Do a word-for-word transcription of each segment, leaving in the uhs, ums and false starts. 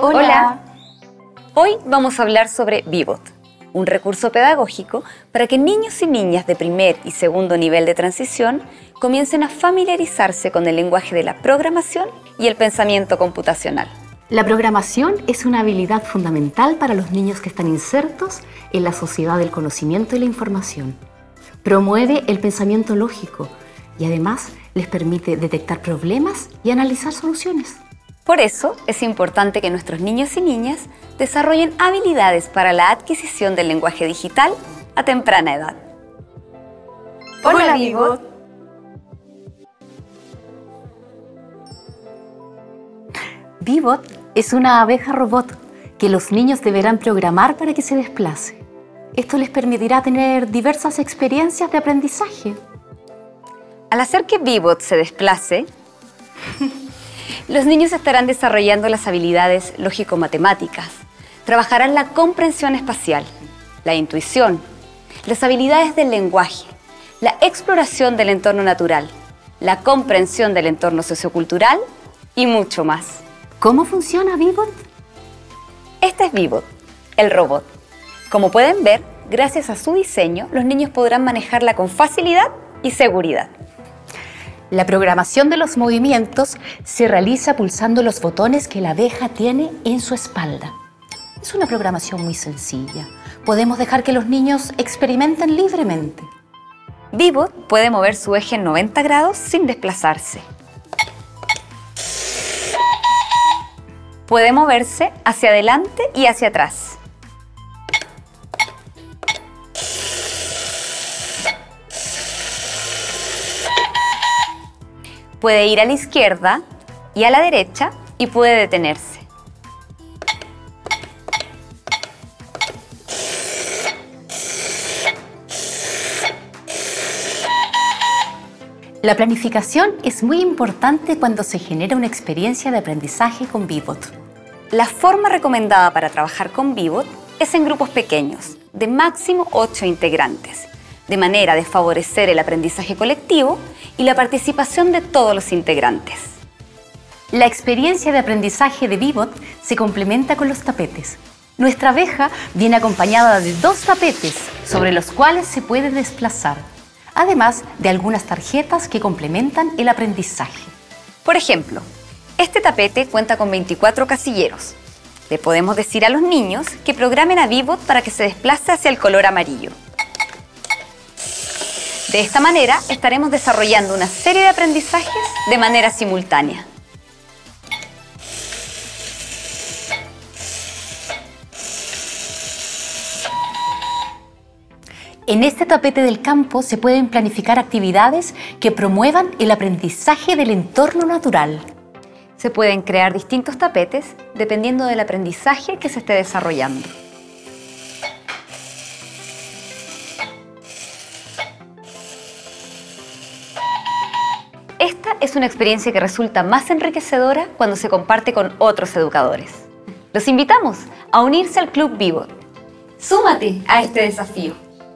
Hola. Hola. Hoy vamos a hablar sobre Vivot, un recurso pedagógico para que niños y niñas de primer y segundo nivel de transición comiencen a familiarizarse con el lenguaje de la programación y el pensamiento computacional. La programación es una habilidad fundamental para los niños que están insertos en la sociedad del conocimiento y la información. Promueve el pensamiento lógico y además les permite detectar problemas y analizar soluciones. Por eso es importante que nuestros niños y niñas desarrollen habilidades para la adquisición del lenguaje digital a temprana edad. Hola, Vivot. Vivot es una abeja robot que los niños deberán programar para que se desplace. Esto les permitirá tener diversas experiencias de aprendizaje. Al hacer que Vivot se desplace, los niños estarán desarrollando las habilidades lógico-matemáticas, trabajarán la comprensión espacial, la intuición, las habilidades del lenguaje, la exploración del entorno natural, la comprensión del entorno sociocultural y mucho más. ¿Cómo funciona Vivot? Este es Vivot, el robot. Como pueden ver, gracias a su diseño, los niños podrán manejarla con facilidad y seguridad. La programación de los movimientos se realiza pulsando los botones que la abeja tiene en su espalda. Es una programación muy sencilla. Podemos dejar que los niños experimenten libremente. Vivot puede mover su eje en noventa grados sin desplazarse. Puede moverse hacia adelante y hacia atrás. Puede ir a la izquierda y a la derecha y puede detenerse. La planificación es muy importante cuando se genera una experiencia de aprendizaje con Vivot. La forma recomendada para trabajar con Vivot es en grupos pequeños, de máximo ocho integrantes, de manera de favorecer el aprendizaje colectivo y la participación de todos los integrantes. La experiencia de aprendizaje de Vivot se complementa con los tapetes. Nuestra abeja viene acompañada de dos tapetes sobre los cuales se puede desplazar, además de algunas tarjetas que complementan el aprendizaje. Por ejemplo, este tapete cuenta con veinticuatro casilleros. Le podemos decir a los niños que programen a Vivot para que se desplace hacia el color amarillo. De esta manera estaremos desarrollando una serie de aprendizajes de manera simultánea. En este tapete del campo se pueden planificar actividades que promuevan el aprendizaje del entorno natural. Se pueden crear distintos tapetes dependiendo del aprendizaje que se esté desarrollando. Esta es una experiencia que resulta más enriquecedora cuando se comparte con otros educadores. Los invitamos a unirse al Club Vivot. ¡Súmate a este desafío!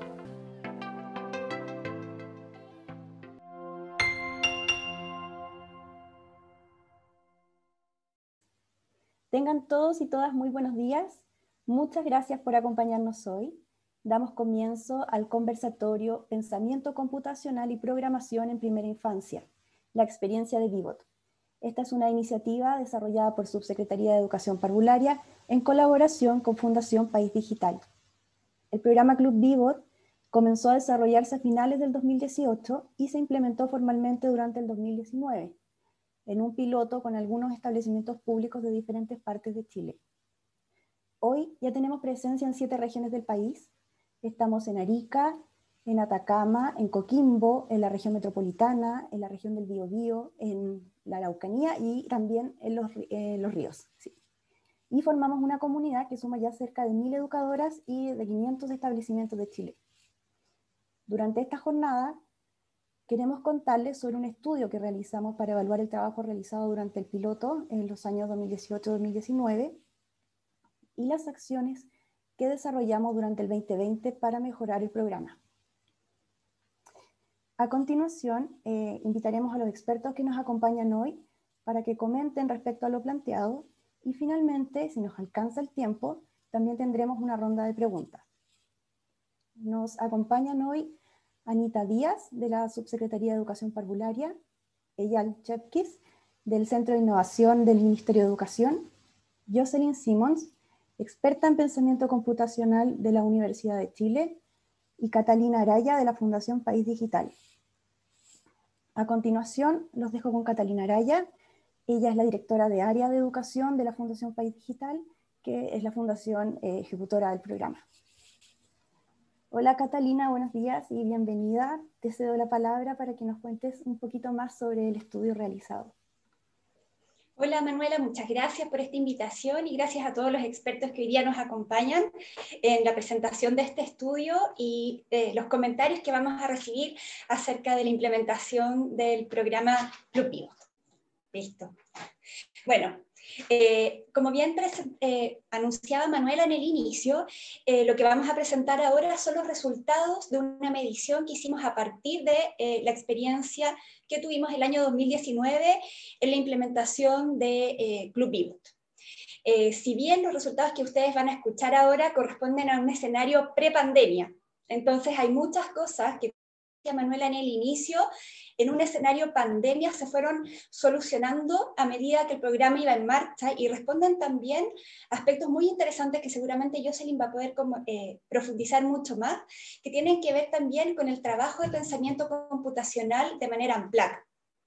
Tengan todos y todas muy buenos días. Muchas gracias por acompañarnos hoy. Damos comienzo al conversatorio Pensamiento Computacional y Programación en Primera Infancia, la experiencia de Vivot. Esta es una iniciativa desarrollada por Subsecretaría de Educación Parvularia en colaboración con Fundación País Digital. El programa Club Vivot comenzó a desarrollarse a finales del dos mil dieciocho y se implementó formalmente durante el dos mil diecinueve. En un piloto con algunos establecimientos públicos de diferentes partes de Chile. Hoy ya tenemos presencia en siete regiones del país. Estamos en Arica, en Atacama, en Coquimbo, en la región metropolitana, en la región del Biobío, en la Araucanía y también en los, en los ríos. Sí. Y formamos una comunidad que suma ya cerca de mil educadoras y de quinientos establecimientos de Chile. Durante esta jornada, queremos contarles sobre un estudio que realizamos para evaluar el trabajo realizado durante el piloto en los años dos mil dieciocho a dos mil diecinueve y las acciones que desarrollamos durante el veinte veinte para mejorar el programa. A continuación, eh, invitaremos a los expertos que nos acompañan hoy para que comenten respecto a lo planteado y finalmente, si nos alcanza el tiempo, también tendremos una ronda de preguntas. Nos acompañan hoy Anita Díaz, de la Subsecretaría de Educación Parvularia, Eyal Chepkis, del Centro de Innovación del Ministerio de Educación, Jocelyn Simmons, experta en pensamiento computacional de la Universidad de Chile, y Catalina Araya, de la Fundación País Digital. A continuación, los dejo con Catalina Araya. Ella es la directora de Área de Educación de la Fundación País Digital, que es la fundación eh, ejecutora del programa. Hola Catalina, buenos días y bienvenida. Te cedo la palabra para que nos cuentes un poquito más sobre el estudio realizado. Hola Manuela, muchas gracias por esta invitación y gracias a todos los expertos que hoy día nos acompañan en la presentación de este estudio y eh, los comentarios que vamos a recibir acerca de la implementación del programa Club Pivot. Listo. Bueno, eh, como bien eh, anunciaba Manuela en el inicio, eh, lo que vamos a presentar ahora son los resultados de una medición que hicimos a partir de eh, la experiencia que tuvimos el año dos mil diecinueve en la implementación de eh, Club Pivot. Eh, si bien los resultados que ustedes van a escuchar ahora corresponden a un escenario pre-pandemia, entonces hay muchas cosas que Manuela en el inicio, en un escenario pandemia, se fueron solucionando a medida que el programa iba en marcha y responden también aspectos muy interesantes que seguramente Jocelyn va a poder como, eh, profundizar mucho más, que tienen que ver también con el trabajo de pensamiento computacional de manera amplia.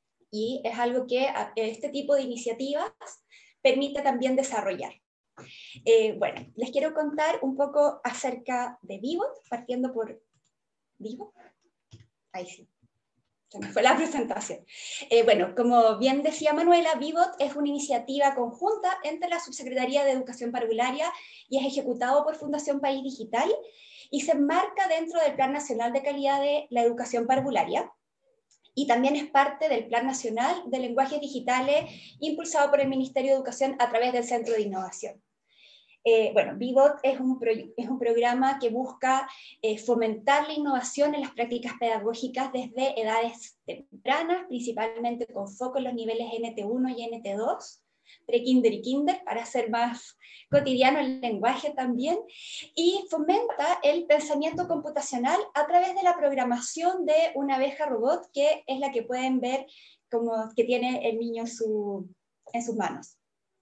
Y es algo que este tipo de iniciativas permite también desarrollar. Eh, bueno, les quiero contar un poco acerca de Pivot, partiendo por Pivot. Ahí sí, se me fue la presentación. Eh, bueno, como bien decía Manuela, Pivot es una iniciativa conjunta entre la Subsecretaría de Educación Parvularia y es ejecutado por Fundación País Digital y se enmarca dentro del Plan Nacional de Calidad de la Educación Parvularia y también es parte del Plan Nacional de Lenguajes Digitales impulsado por el Ministerio de Educación a través del Centro de Innovación. Eh, bueno, Pivot es un, es un programa que busca eh, fomentar la innovación en las prácticas pedagógicas desde edades tempranas, principalmente con foco en los niveles N T uno y N T dos, pre-kinder y kinder, para hacer más cotidiano el lenguaje también, y fomenta el pensamiento computacional a través de la programación de una abeja robot, que es la que pueden ver como que tiene el niño en, su, en sus manos.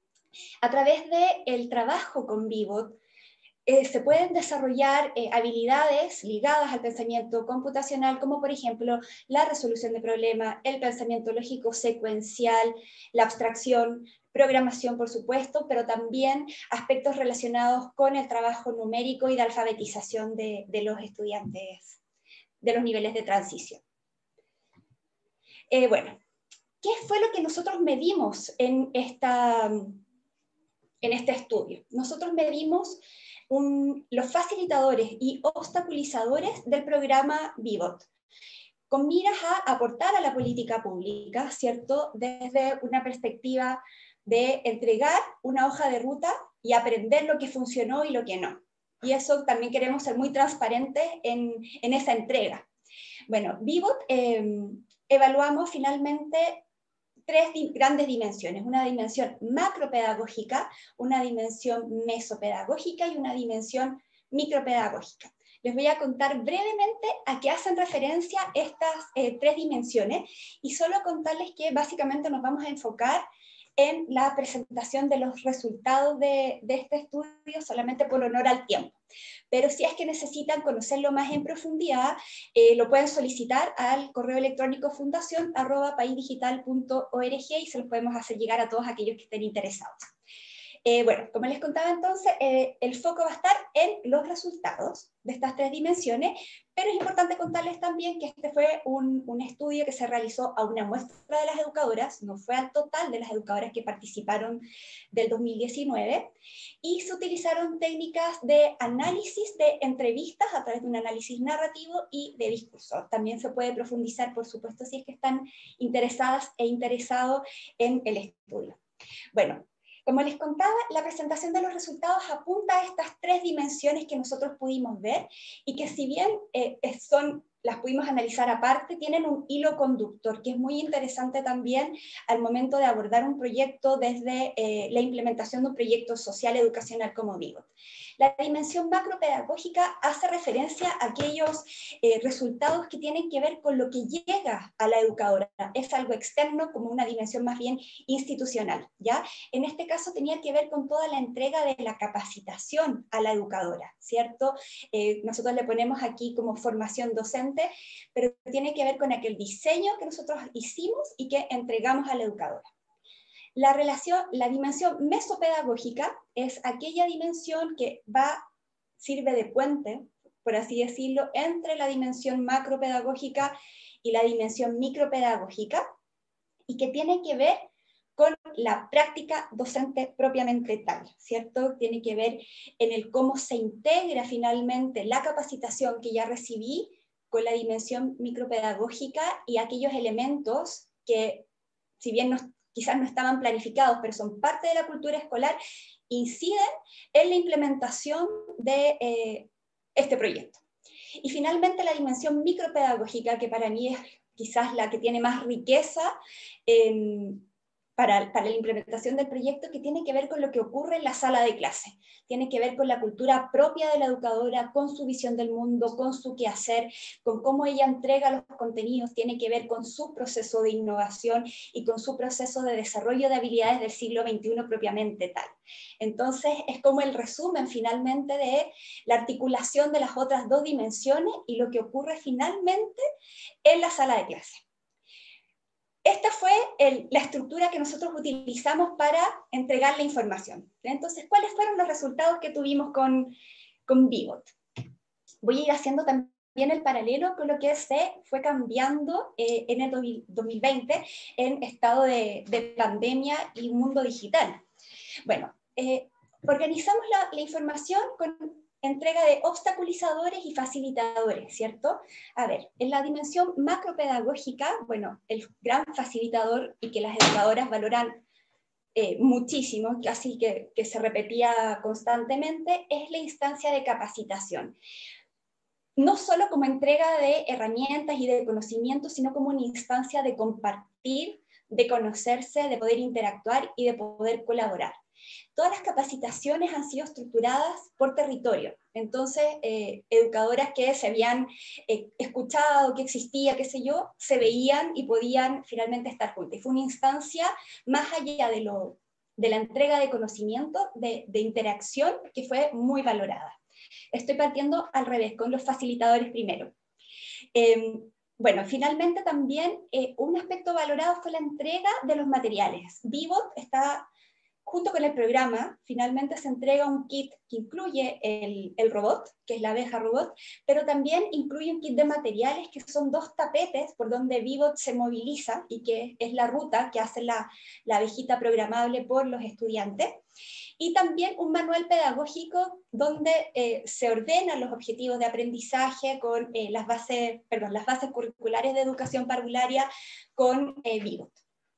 A través del trabajo con Pivot, eh, se pueden desarrollar eh, habilidades ligadas al pensamiento computacional, como por ejemplo la resolución de problemas, el pensamiento lógico secuencial, la abstracción, programación por supuesto, pero también aspectos relacionados con el trabajo numérico y de alfabetización de, de los estudiantes de los niveles de transición. Eh, bueno, ¿qué fue lo que nosotros medimos en esta... en este estudio? Nosotros medimos un, los facilitadores y obstaculizadores del programa Pivot, con miras a aportar a la política pública, ¿cierto? Desde una perspectiva de entregar una hoja de ruta y aprender lo que funcionó y lo que no. Y eso también queremos ser muy transparentes en, en esa entrega. Bueno, Pivot eh, evaluamos finalmente tres di- grandes dimensiones, una dimensión macropedagógica, una dimensión mesopedagógica y una dimensión micropedagógica. Les voy a contar brevemente a qué hacen referencia estas eh, tres dimensiones y solo contarles que básicamente nos vamos a enfocar en la presentación de los resultados de, de este estudio solamente por honor al tiempo. Pero si es que necesitan conocerlo más en profundidad, eh, lo pueden solicitar al correo electrónico fundación arroba paisdigital punto org y se los podemos hacer llegar a todos aquellos que estén interesados. Eh, bueno, como les contaba entonces, eh, el foco va a estar en los resultados de estas tres dimensiones, pero es importante contarles también que este fue un, un estudio que se realizó a una muestra de las educadoras, no fue al total de las educadoras que participaron del dos mil diecinueve, y se utilizaron técnicas de análisis de entrevistas a través de un análisis narrativo y de discurso. También se puede profundizar, por supuesto, si es que están interesadas e interesados en el estudio. Bueno, como les contaba, la presentación de los resultados apunta a estas tres dimensiones que nosotros pudimos ver y que si bien eh, son las pudimos analizar aparte, tienen un hilo conductor, que es muy interesante también al momento de abordar un proyecto desde eh, la implementación de un proyecto social educacional como Vigot. La dimensión macropedagógica hace referencia a aquellos eh, resultados que tienen que ver con lo que llega a la educadora. Es algo externo, como una dimensión más bien institucional, ¿ya? En este caso tenía que ver con toda la entrega de la capacitación a la educadora, ¿cierto? Eh, nosotros le ponemos aquí como formación docente, pero tiene que ver con aquel diseño que nosotros hicimos y que entregamos a la educadora. La, relación, la dimensión mesopedagógica es aquella dimensión que va, sirve de puente, por así decirlo, entre la dimensión macropedagógica y la dimensión micropedagógica, y que tiene que ver con la práctica docente propiamente tal, ¿cierto? Tiene que ver en el cómo se integra finalmente la capacitación que ya recibí con la dimensión micropedagógica y aquellos elementos que, si bien no, quizás no estaban planificados, pero son parte de la cultura escolar, inciden en la implementación de eh, este proyecto. Y finalmente la dimensión micropedagógica, que para mí es quizás la que tiene más riqueza eh, para, para la implementación del proyecto, que tiene que ver con lo que ocurre en la sala de clase, tiene que ver con la cultura propia de la educadora, con su visión del mundo, con su quehacer, con cómo ella entrega los contenidos, tiene que ver con su proceso de innovación y con su proceso de desarrollo de habilidades del siglo veintiuno propiamente tal. Entonces es como el resumen finalmente de la articulación de las otras dos dimensiones y lo que ocurre finalmente en la sala de clase. Esta fue el, la estructura que nosotros utilizamos para entregar la información. Entonces, ¿cuáles fueron los resultados que tuvimos con, con Vigot? Voy a ir haciendo también el paralelo con lo que se fue cambiando eh, en el dos mil veinte en estado de, de pandemia y mundo digital. Bueno, eh, organizamos la, la información con entrega de obstaculizadores y facilitadores, ¿cierto? A ver, en la dimensión macropedagógica, bueno, el gran facilitador y que las educadoras valoran eh, muchísimo, casi que, que se repetía constantemente, es la instancia de capacitación. No solo como entrega de herramientas y de conocimientos, sino como una instancia de compartir, de conocerse, de poder interactuar y de poder colaborar. Todas las capacitaciones han sido estructuradas por territorio, entonces eh, educadoras que se habían eh, escuchado que existía, qué sé yo, se veían y podían finalmente estar juntas. Y fue una instancia más allá de, lo, de la entrega de conocimiento, de, de interacción, que fue muy valorada. Estoy partiendo al revés, con los facilitadores primero. Eh, bueno, finalmente también eh, un aspecto valorado fue la entrega de los materiales. Vigot está... Junto con el programa, finalmente se entrega un kit que incluye el, el robot, que es la abeja robot, pero también incluye un kit de materiales que son dos tapetes por donde Vigot se moviliza y que es la ruta que hace la, la abejita programable por los estudiantes. Y también un manual pedagógico donde eh, se ordenan los objetivos de aprendizaje con eh, las, bases, perdón, las bases curriculares de educación parvularia con eh, Vigot.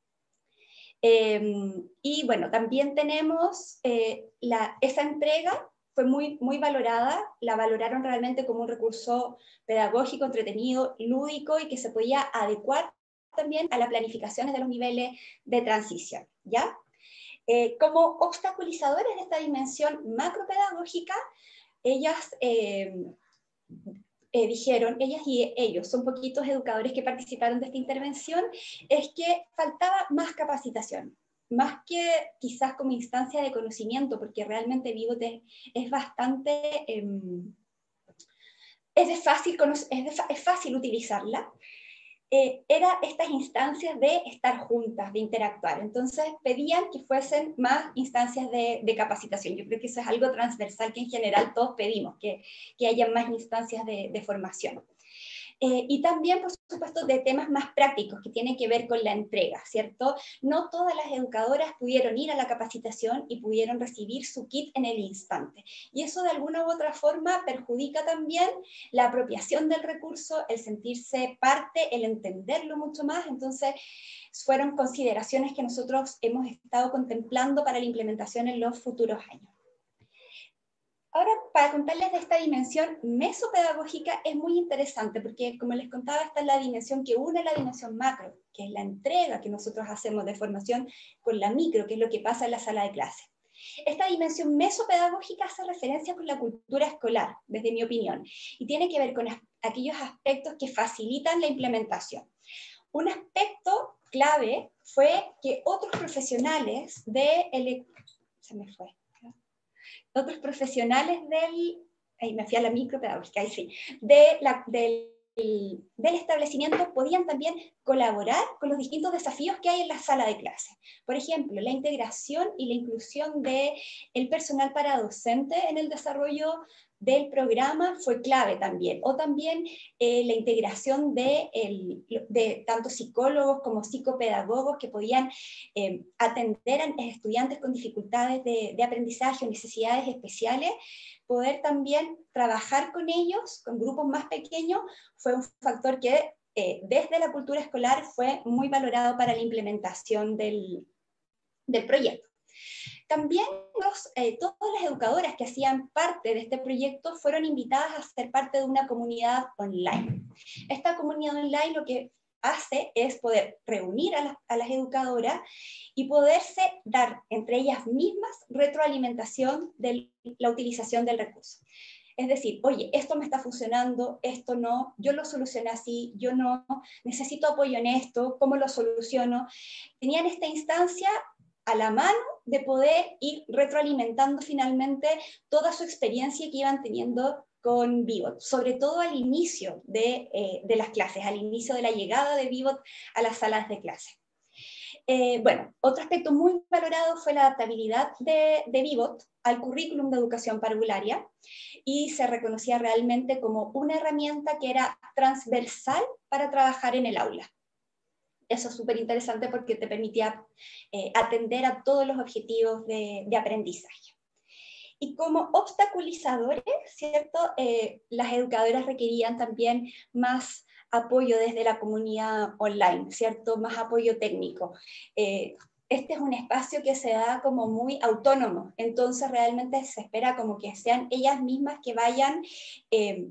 Eh, y bueno, también tenemos eh, la, esa entrega fue muy, muy valorada, la valoraron realmente como un recurso pedagógico, entretenido, lúdico y que se podía adecuar también a las planificaciones de los niveles de transición, ¿ya? Eh, como obstaculizadores de esta dimensión macropedagógica, ellas... Eh, Eh, dijeron, ellas y ellos, son poquitos educadores que participaron de esta intervención, es que faltaba más capacitación, más que quizás como instancia de conocimiento, porque realmente Vigot es, es bastante, eh, es, de fácil, es, de, es fácil utilizarla, eh, era estas instancias de estar juntas, de interactuar. Entonces pedían que fuesen más instancias de, de capacitación. Yo creo que eso es algo transversal que en general todos pedimos, que, que haya más instancias de, de formación. Eh, y también, por supuesto, de temas más prácticos que tienen que ver con la entrega, ¿cierto? No todas las educadoras pudieron ir a la capacitación y pudieron recibir su kit en el instante. Y eso de alguna u otra forma perjudica también la apropiación del recurso, el sentirse parte, el entenderlo mucho más. Entonces, fueron consideraciones que nosotros hemos estado contemplando para la implementación en los futuros años. Ahora, para contarles de esta dimensión mesopedagógica es muy interesante porque, como les contaba, esta es la dimensión que une la dimensión macro, que es la entrega que nosotros hacemos de formación, con la micro, que es lo que pasa en la sala de clase. Esta dimensión mesopedagógica hace referencia con la cultura escolar, desde mi opinión, y tiene que ver con aquellos aspectos que facilitan la implementación. Un aspecto clave fue que otros profesionales de el, se me fue, otros profesionales del, ahí me fui a la micropedagógica, ahí sí, de la, del, del establecimiento podían también colaborar con los distintos desafíos que hay en la sala de clase. Por ejemplo, la integración y la inclusión del personal para docente en el desarrollo del programa fue clave también, o también eh, la integración de, el, de tanto psicólogos como psicopedagogos que podían eh, atender a estudiantes con dificultades de, de aprendizaje o necesidades especiales, poder también trabajar con ellos, con grupos más pequeños, fue un factor que eh, desde la cultura escolar fue muy valorado para la implementación del, del proyecto. También los, eh, todas las educadoras que hacían parte de este proyecto fueron invitadas a ser parte de una comunidad online. Esta comunidad online lo que hace es poder reunir a, la, a las educadoras y poderse dar entre ellas mismas retroalimentación de la utilización del recurso. Es decir, oye, esto me está funcionando, esto no, yo lo solucioné así, yo no, necesito apoyo en esto, ¿cómo lo soluciono? Tenían esta instancia a la mano de poder ir retroalimentando finalmente toda su experiencia que iban teniendo con Vivot, sobre todo al inicio de, eh, de las clases, al inicio de la llegada de Vivot a las salas de clase. Eh, bueno, otro aspecto muy valorado fue la adaptabilidad de, de Vivot al currículum de educación parvularia y se reconocía realmente como una herramienta que era transversal para trabajar en el aula. Eso es súper interesante porque te permitía eh, atender a todos los objetivos de, de aprendizaje. Y como obstaculizadores, ¿cierto? Eh, las educadoras requerían también más apoyo desde la comunidad online, ¿cierto? Más apoyo técnico. Eh, este es un espacio que se da como muy autónomo, entonces realmente se espera como que sean ellas mismas que vayan eh,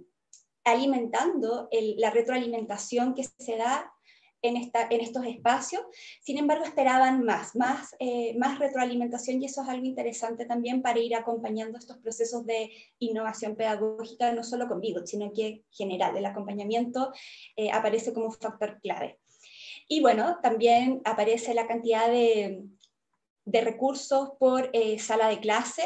alimentando el, la retroalimentación que se da En, esta, en estos espacios. Sin embargo, esperaban más, más, eh, más retroalimentación, y eso es algo interesante también para ir acompañando estos procesos de innovación pedagógica, no solo con Vivot, sino que en general el acompañamiento eh, aparece como un factor clave. Y bueno, también aparece la cantidad de, de recursos por eh, sala de clase,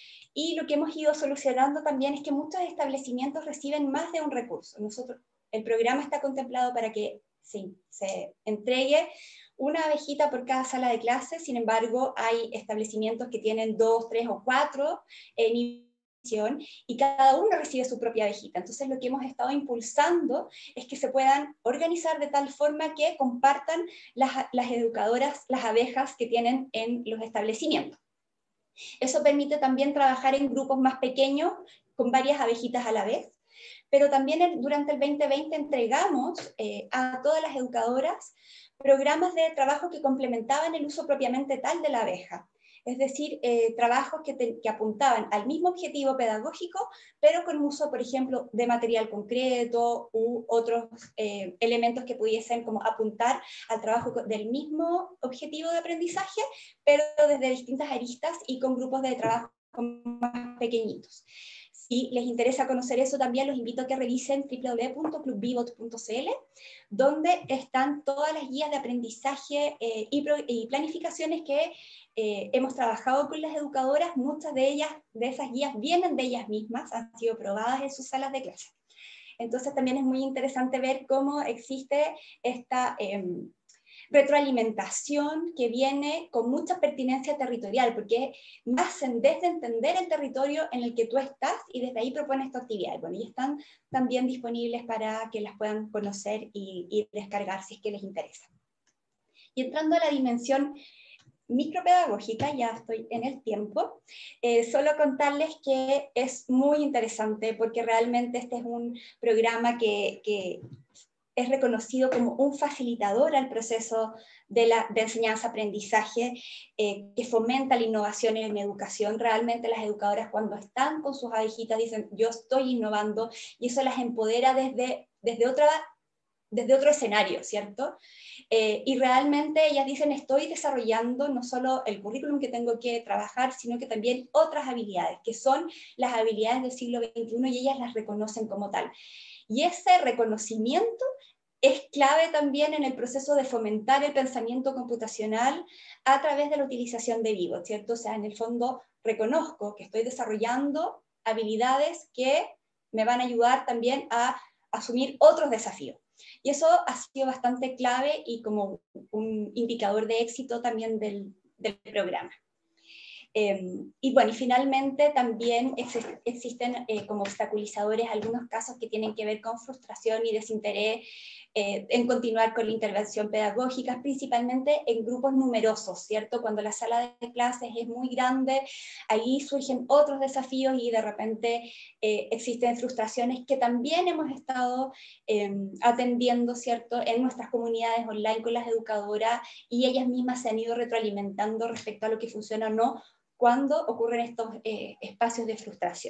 y lo que hemos ido solucionando también es que muchos establecimientos reciben más de un recurso. Nosotros, el programa está contemplado para que sí, se entregue una abejita por cada sala de clase. Sin embargo, hay establecimientos que tienen dos, tres o cuatro en misión y cada uno recibe su propia abejita. Entonces, lo que hemos estado impulsando es que se puedan organizar de tal forma que compartan las, las educadoras las abejas que tienen en los establecimientos. Eso permite también trabajar en grupos más pequeños con varias abejitas a la vez. Pero también durante el veinte veinte entregamos eh, a todas las educadoras programas de trabajo que complementaban el uso propiamente tal de la abeja. Es decir, eh, trabajos que, te, que apuntaban al mismo objetivo pedagógico, pero con uso, por ejemplo, de material concreto u otros eh, elementos que pudiesen como apuntar al trabajo del mismo objetivo de aprendizaje, pero desde distintas aristas y con grupos de trabajo más pequeñitos. Si les interesa conocer eso, también los invito a que revisen doble u doble u doble u punto club vivot punto c l, donde están todas las guías de aprendizaje eh, y, pro, y planificaciones que eh, hemos trabajado con las educadoras. Muchas de ellas, de esas guías, vienen de ellas mismas, han sido probadas en sus salas de clase. Entonces también es muy interesante ver cómo existe esta Eh, retroalimentación que viene con mucha pertinencia territorial, porque nacen desde entender el territorio en el que tú estás y desde ahí propones tu actividad. Bueno, y están también disponibles para que las puedan conocer y, y descargar si es que les interesa. Y entrando a la dimensión micropedagógica, ya estoy en el tiempo, eh, solo contarles que es muy interesante porque realmente este es un programa que, que es reconocido como un facilitador al proceso de, la, de enseñanza-aprendizaje, eh, que fomenta la innovación en la educación. Realmente las educadoras, cuando están con sus abejitas, dicen, yo estoy innovando, y eso las empodera desde, desde, otra, desde otro escenario, ¿cierto? Eh, y realmente ellas dicen, estoy desarrollando no solo el currículum que tengo que trabajar, sino que también otras habilidades, que son las habilidades del siglo veintiuno, y ellas las reconocen como tal. Y ese reconocimiento es clave también en el proceso de fomentar el pensamiento computacional a través de la utilización de Vivot, ¿cierto? O sea, en el fondo reconozco que estoy desarrollando habilidades que me van a ayudar también a asumir otros desafíos. Y eso ha sido bastante clave y como un indicador de éxito también del, del programa. Eh, y bueno, y finalmente también ex existen eh, como obstaculizadores algunos casos que tienen que ver con frustración y desinterés eh, en continuar con la intervención pedagógica, principalmente en grupos numerosos, ¿cierto? Cuando la sala de clases es muy grande, ahí surgen otros desafíos y de repente eh, existen frustraciones que también hemos estado eh, atendiendo, ¿cierto? En nuestras comunidades online con las educadoras, y ellas mismas se han ido retroalimentando respecto a lo que funciona o no cuando ocurren estos eh, espacios de frustración.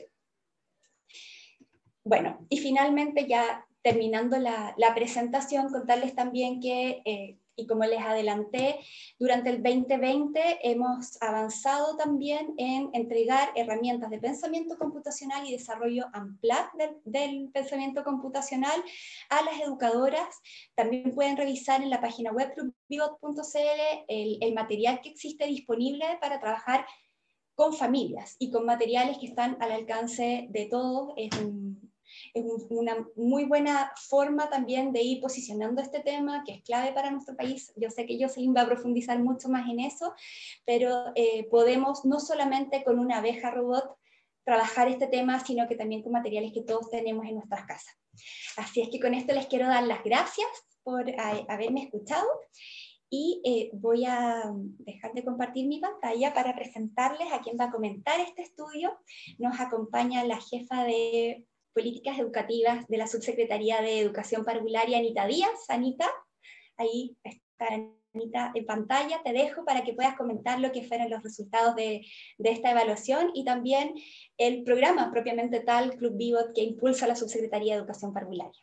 Bueno, y finalmente ya terminando la, la presentación, contarles también que, eh, y como les adelanté, durante el veinte veinte hemos avanzado también en entregar herramientas de pensamiento computacional y desarrollo AMPLAT del, del pensamiento computacional a las educadoras. También pueden revisar en la página web club vivot punto c l el, el material que existe disponible para trabajar con familias y con materiales que están al alcance de todos. Es, un, es un, una muy buena forma también de ir posicionando este tema, que es clave para nuestro país. Yo sé que Jocelyn va a profundizar mucho más en eso, pero eh, podemos no solamente con una abeja robot trabajar este tema, sino que también con materiales que todos tenemos en nuestras casas. Así es que con esto les quiero dar las gracias por a, haberme escuchado. Y eh, voy a dejar de compartir mi pantalla para presentarles a quien va a comentar este estudio. Nos acompaña la jefa de Políticas Educativas de la Subsecretaría de Educación Parvularia, Anita Díaz. Anita, ahí está Anita en pantalla. Te dejo para que puedas comentar lo que fueron los resultados de, de esta evaluación y también el programa propiamente tal, Club Vivot, que impulsa la Subsecretaría de Educación Parvularia.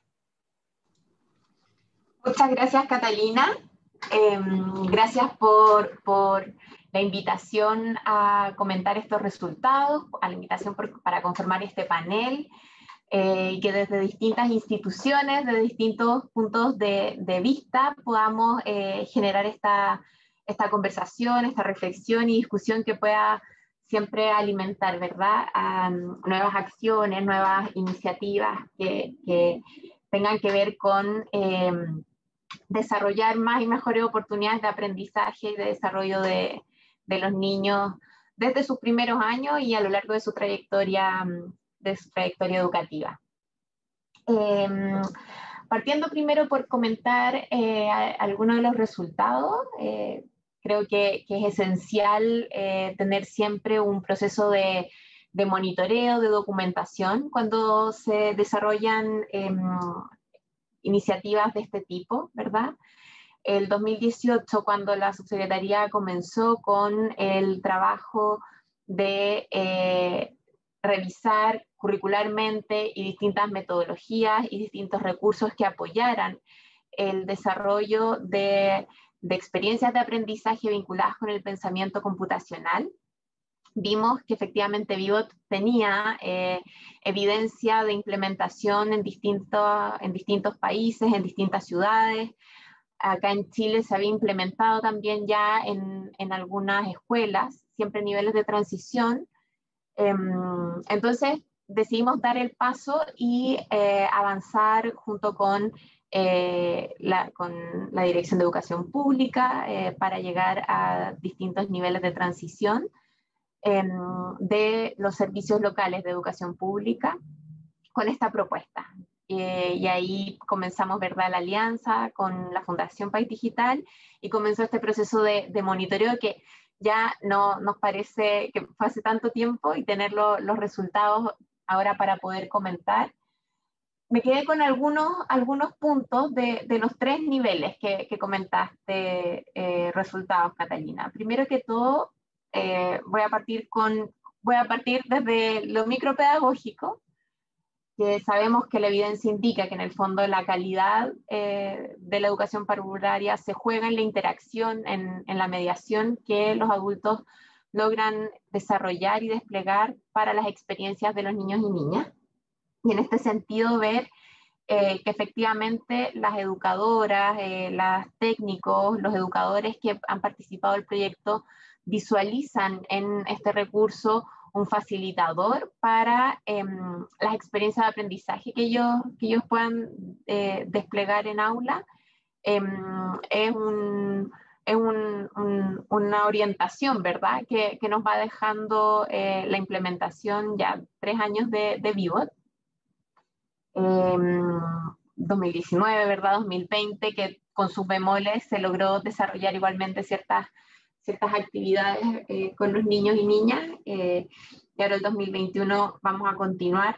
Muchas gracias, Catalina. Eh, gracias por, por la invitación a comentar estos resultados, a la invitación por, para conformar este panel, eh, y que desde distintas instituciones, de distintos puntos de, de vista, podamos eh, generar esta, esta conversación, esta reflexión y discusión que pueda siempre alimentar, ¿verdad?, um, nuevas acciones, nuevas iniciativas que, que tengan que ver con Eh, desarrollar más y mejores oportunidades de aprendizaje y de desarrollo de, de los niños desde sus primeros años y a lo largo de su trayectoria, de su trayectoria educativa. Eh, partiendo primero por comentar eh, algunos de los resultados, eh, creo que, que es esencial eh, tener siempre un proceso de, de monitoreo, de documentación, cuando se desarrollan eh, iniciativas de este tipo, ¿verdad? El dos mil dieciocho, cuando la subsecretaría comenzó con el trabajo de eh, revisar curricularmente y distintas metodologías y distintos recursos que apoyaran el desarrollo de, de experiencias de aprendizaje vinculadas con el pensamiento computacional, vimos que efectivamente Vivot tenía eh, evidencia de implementación en, distinto, en distintos países, en distintas ciudades. Acá en Chile se había implementado también ya en, en algunas escuelas, siempre en niveles de transición. Eh, entonces decidimos dar el paso y eh, avanzar junto con, eh, la, con la Dirección de Educación Pública eh, para llegar a distintos niveles de transición de los servicios locales de educación pública con esta propuesta. Eh, y ahí comenzamos, ¿verdad?, la alianza con la Fundación País Digital y comenzó este proceso de, de monitoreo que ya no nos parece que fue hace tanto tiempo y tener lo, los resultados ahora para poder comentar. me quedé con algunos, algunos puntos de, de los tres niveles que, que comentaste, eh, resultados, Catalina. Primero que todo, eh, voy a partir con, voy a partir desde lo micropedagógico, que sabemos que la evidencia indica que en el fondo la calidad eh, de la educación parvularia se juega en la interacción, en, en la mediación que los adultos logran desarrollar y desplegar para las experiencias de los niños y niñas. Y en este sentido ver eh, que efectivamente las educadoras, eh, las técnicos, los educadores que han participado del proyecto visualizan en este recurso un facilitador para eh, las experiencias de aprendizaje que ellos, que ellos puedan eh, desplegar en aula. Eh, es un, es un, un, una orientación, ¿verdad?, que, que nos va dejando eh, la implementación ya tres años de, de VIVOT. Eh, dos mil diecinueve, ¿verdad?, dos mil veinte, que con sus bemoles se logró desarrollar igualmente ciertas, ciertas actividades eh, con los niños y niñas, eh, y ahora el dos mil veintiuno vamos a continuar.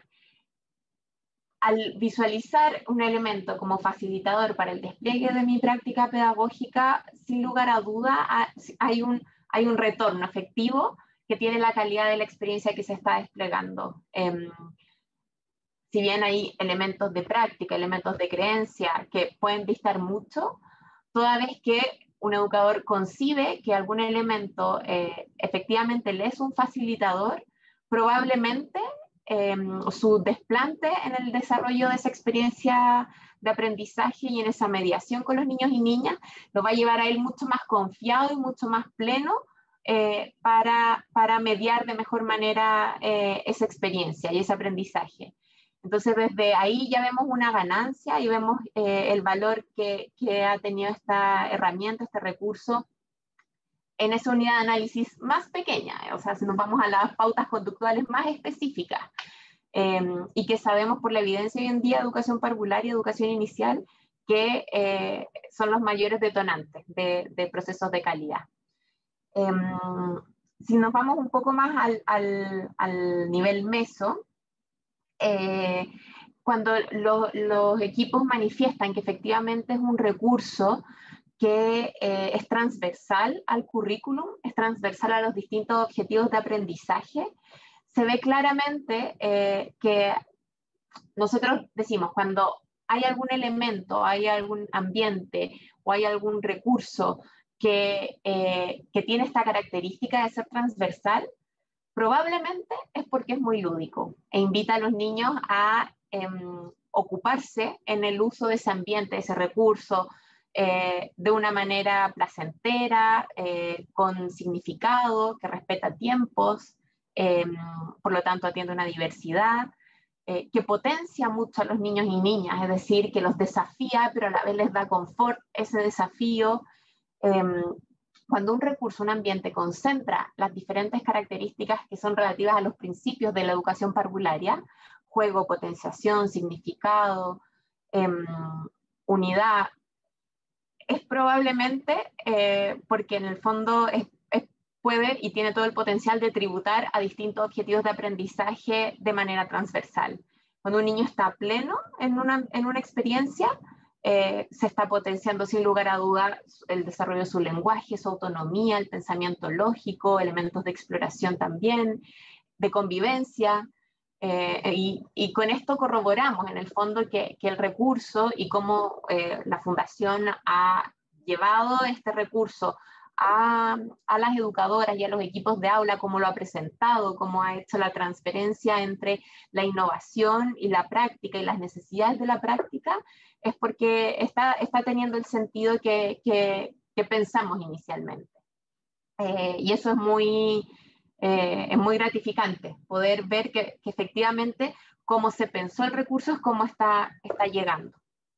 Al visualizar un elemento como facilitador para el despliegue de mi práctica pedagógica, sin lugar a duda hay un, hay un retorno efectivo que tiene la calidad de la experiencia que se está desplegando. Eh, Si bien hay elementos de práctica, elementos de creencia que pueden distar mucho, toda vez que un educador concibe que algún elemento eh, efectivamente le es un facilitador, probablemente eh, su desplante en el desarrollo de esa experiencia de aprendizaje y en esa mediación con los niños y niñas lo va a llevar a él mucho más confiado y mucho más pleno eh, para, para mediar de mejor manera eh, esa experiencia y ese aprendizaje. Entonces, desde ahí ya vemos una ganancia y vemos eh, el valor que, que ha tenido esta herramienta, este recurso, en esa unidad de análisis más pequeña, o sea, si nos vamos a las pautas conductuales más específicas, eh, y que sabemos por la evidencia hoy en día, educación parvularia y educación inicial, que eh, son los mayores detonantes de, de procesos de calidad. Eh, si nos vamos un poco más al, al, al nivel meso, Eh, cuando lo, los equipos manifiestan que efectivamente es un recurso que eh, es transversal al currículum, es transversal a los distintos objetivos de aprendizaje, se ve claramente eh, que nosotros decimos, cuando hay algún elemento, hay algún ambiente o hay algún recurso que, eh, que tiene esta característica de ser transversal, probablemente es porque es muy lúdico e invita a los niños a eh, ocuparse en el uso de ese ambiente, de ese recurso, eh, de una manera placentera, eh, con significado, que respeta tiempos, eh, por lo tanto atiende una diversidad, eh, que potencia mucho a los niños y niñas, es decir, que los desafía, pero a la vez les da confort ese desafío. Eh, Cuando un recurso, un ambiente concentra las diferentes características que son relativas a los principios de la educación parvularia, juego, potenciación, significado, eh, unidad, es probablemente eh, porque en el fondo es, es, puede y tiene todo el potencial de tributar a distintos objetivos de aprendizaje de manera transversal. Cuando un niño está pleno en una, en una experiencia, Eh, se está potenciando sin lugar a duda el desarrollo de su lenguaje, su autonomía, el pensamiento lógico, elementos de exploración también, de convivencia, eh, y, y con esto corroboramos en el fondo que, que el recurso y cómo eh, la Fundación ha llevado este recurso a, a las educadoras y a los equipos de aula, cómo lo ha presentado, cómo ha hecho la transferencia entre la innovación y la práctica y las necesidades de la práctica, es porque está, está teniendo el sentido que, que, que pensamos inicialmente. Eh, y eso es muy, eh, es muy gratificante, poder ver que, que efectivamente cómo se pensó el recurso es cómo está, está llegando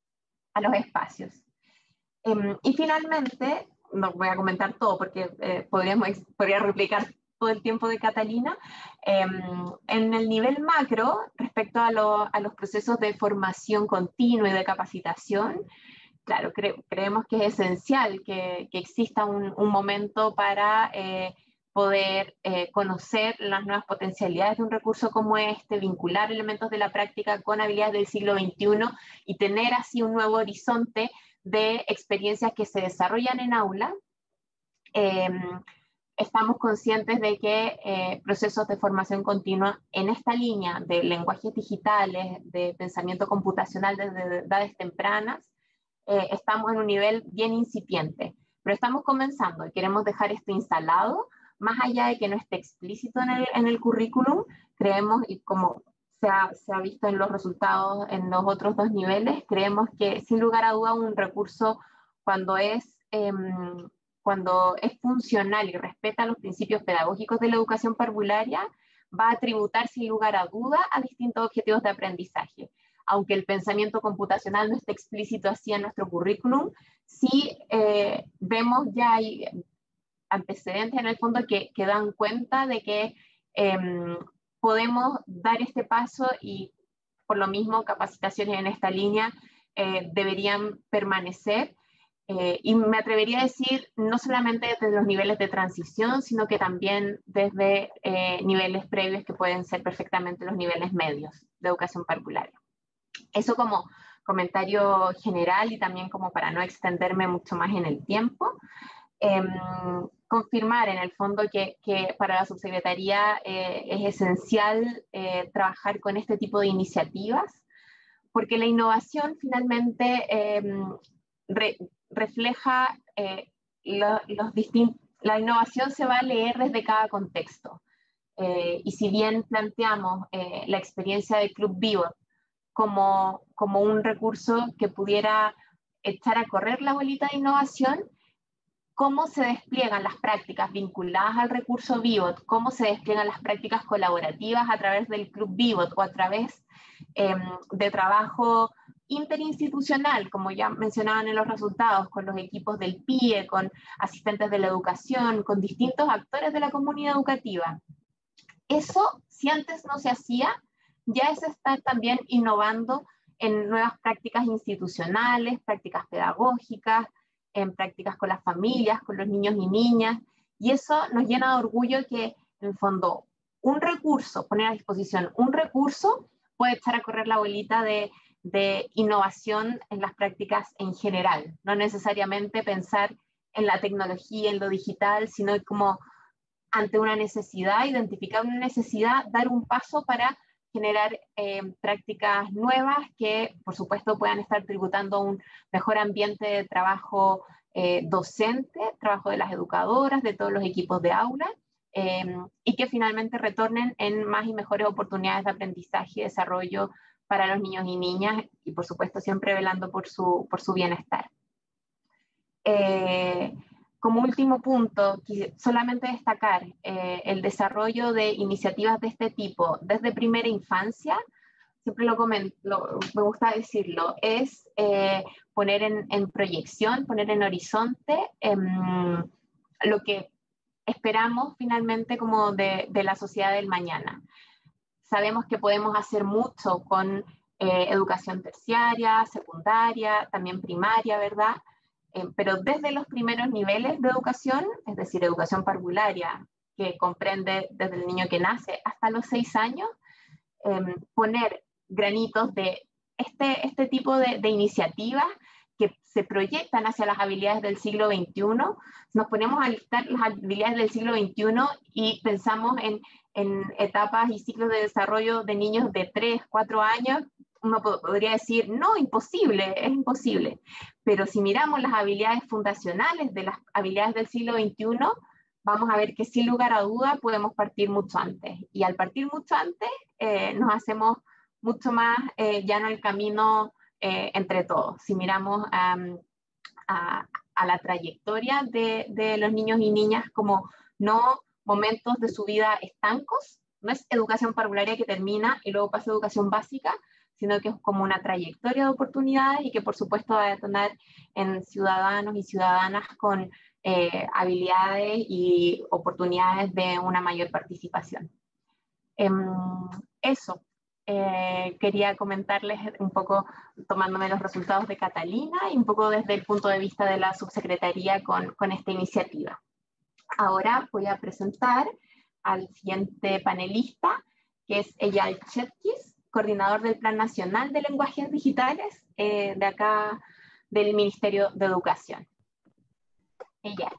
a los espacios. Eh, y finalmente, no voy a comentar todo porque eh, podríamos, podría replicar todo el tiempo de Catalina, eh, en el nivel macro, respecto a, lo, a los procesos de formación continua y de capacitación, claro, cre, creemos que es esencial que, que exista un, un momento para eh, poder eh, conocer las nuevas potencialidades de un recurso como este, vincular elementos de la práctica con habilidades del siglo veintiuno y tener así un nuevo horizonte de experiencias que se desarrollan en aula. Eh, estamos conscientes de que eh, procesos de formación continua en esta línea de lenguajes digitales, de pensamiento computacional desde edades tempranas, eh, estamos en un nivel bien incipiente, pero estamos comenzando y queremos dejar esto instalado. Más allá de que no esté explícito en el, en el currículum, creemos, y como se ha, se ha visto en los resultados en los otros dos niveles, creemos que sin lugar a duda un recurso cuando es, eh, cuando es funcional y respeta los principios pedagógicos de la educación parvularia, va a tributar sin lugar a duda a distintos objetivos de aprendizaje. Aunque el pensamiento computacional no esté explícito así en nuestro currículum, sí eh, vemos ya hay antecedentes en el fondo que, que dan cuenta de que eh, podemos dar este paso y por lo mismo capacitaciones en esta línea eh, deberían permanecer eh, y me atrevería a decir no solamente desde los niveles de transición, sino que también desde eh, niveles previos que pueden ser perfectamente los niveles medios de educación parvularia. Eso como comentario general y también como para no extenderme mucho más en el tiempo. Eh, confirmar en el fondo que, que para la subsecretaría eh, es esencial eh, trabajar con este tipo de iniciativas, porque la innovación finalmente eh, re, refleja eh, lo, los distintos, la innovación se va a leer desde cada contexto. Eh, y si bien planteamos eh, la experiencia del Club Vivot como, como un recurso que pudiera echar a correr la bolita de innovación, cómo se despliegan las prácticas vinculadas al recurso Vivot, cómo se despliegan las prácticas colaborativas a través del Club Vivot o a través eh, de trabajo interinstitucional, como ya mencionaban en los resultados, con los equipos del P I E, con asistentes de la educación, con distintos actores de la comunidad educativa. Eso, si antes no se hacía, ya es estar también innovando en nuevas prácticas institucionales, prácticas pedagógicas, en prácticas con las familias, con los niños y niñas, y eso nos llena de orgullo que, en el fondo, un recurso, poner a disposición un recurso, puede echar a correr la bolita de, de innovación en las prácticas en general, no necesariamente pensar en la tecnología, en lo digital, sino como ante una necesidad, identificar una necesidad, dar un paso para generar eh, prácticas nuevas que, por supuesto, puedan estar tributando un mejor ambiente de trabajo eh, docente, trabajo de las educadoras, de todos los equipos de aula, eh, y que finalmente retornen en más y mejores oportunidades de aprendizaje y desarrollo para los niños y niñas, y por supuesto siempre velando por su, por su bienestar. Eh, Como último punto, solamente destacar eh, el desarrollo de iniciativas de este tipo desde primera infancia, siempre lo comento, lo, me gusta decirlo, es eh, poner en, en proyección, poner en horizonte eh, lo que esperamos finalmente como de, de la sociedad del mañana. Sabemos que podemos hacer mucho con eh, educación terciaria, secundaria, también primaria, ¿verdad? Eh, pero desde los primeros niveles de educación, es decir, educación parvularia, que comprende desde el niño que nace hasta los seis años, eh, poner granitos de este, este tipo de, de iniciativas que se proyectan hacia las habilidades del siglo veintiuno. Nos ponemos a listar las habilidades del siglo veintiuno y pensamos en, en etapas y ciclos de desarrollo de niños de tres, cuatro años, uno podría decir, no, imposible, es imposible. Pero si miramos las habilidades fundacionales de las habilidades del siglo veintiuno, vamos a ver que sin lugar a duda podemos partir mucho antes. Y al partir mucho antes, eh, nos hacemos mucho más eh, llano el camino eh, entre todos. Si miramos um, a, a la trayectoria de, de los niños y niñas como no momentos de su vida estancos, no es educación parvularia que termina y luego pasa a educación básica, sino que es como una trayectoria de oportunidades y que por supuesto va a detonar en ciudadanos y ciudadanas con eh, habilidades y oportunidades de una mayor participación. Eh, eso, eh, quería comentarles un poco tomándome los resultados de Catalina y un poco desde el punto de vista de la subsecretaría con, con esta iniciativa. Ahora voy a presentar al siguiente panelista, que es Eyal Chetkis, coordinador del Plan Nacional de Lenguajes Digitales eh, de acá del Ministerio de Educación. Eyal.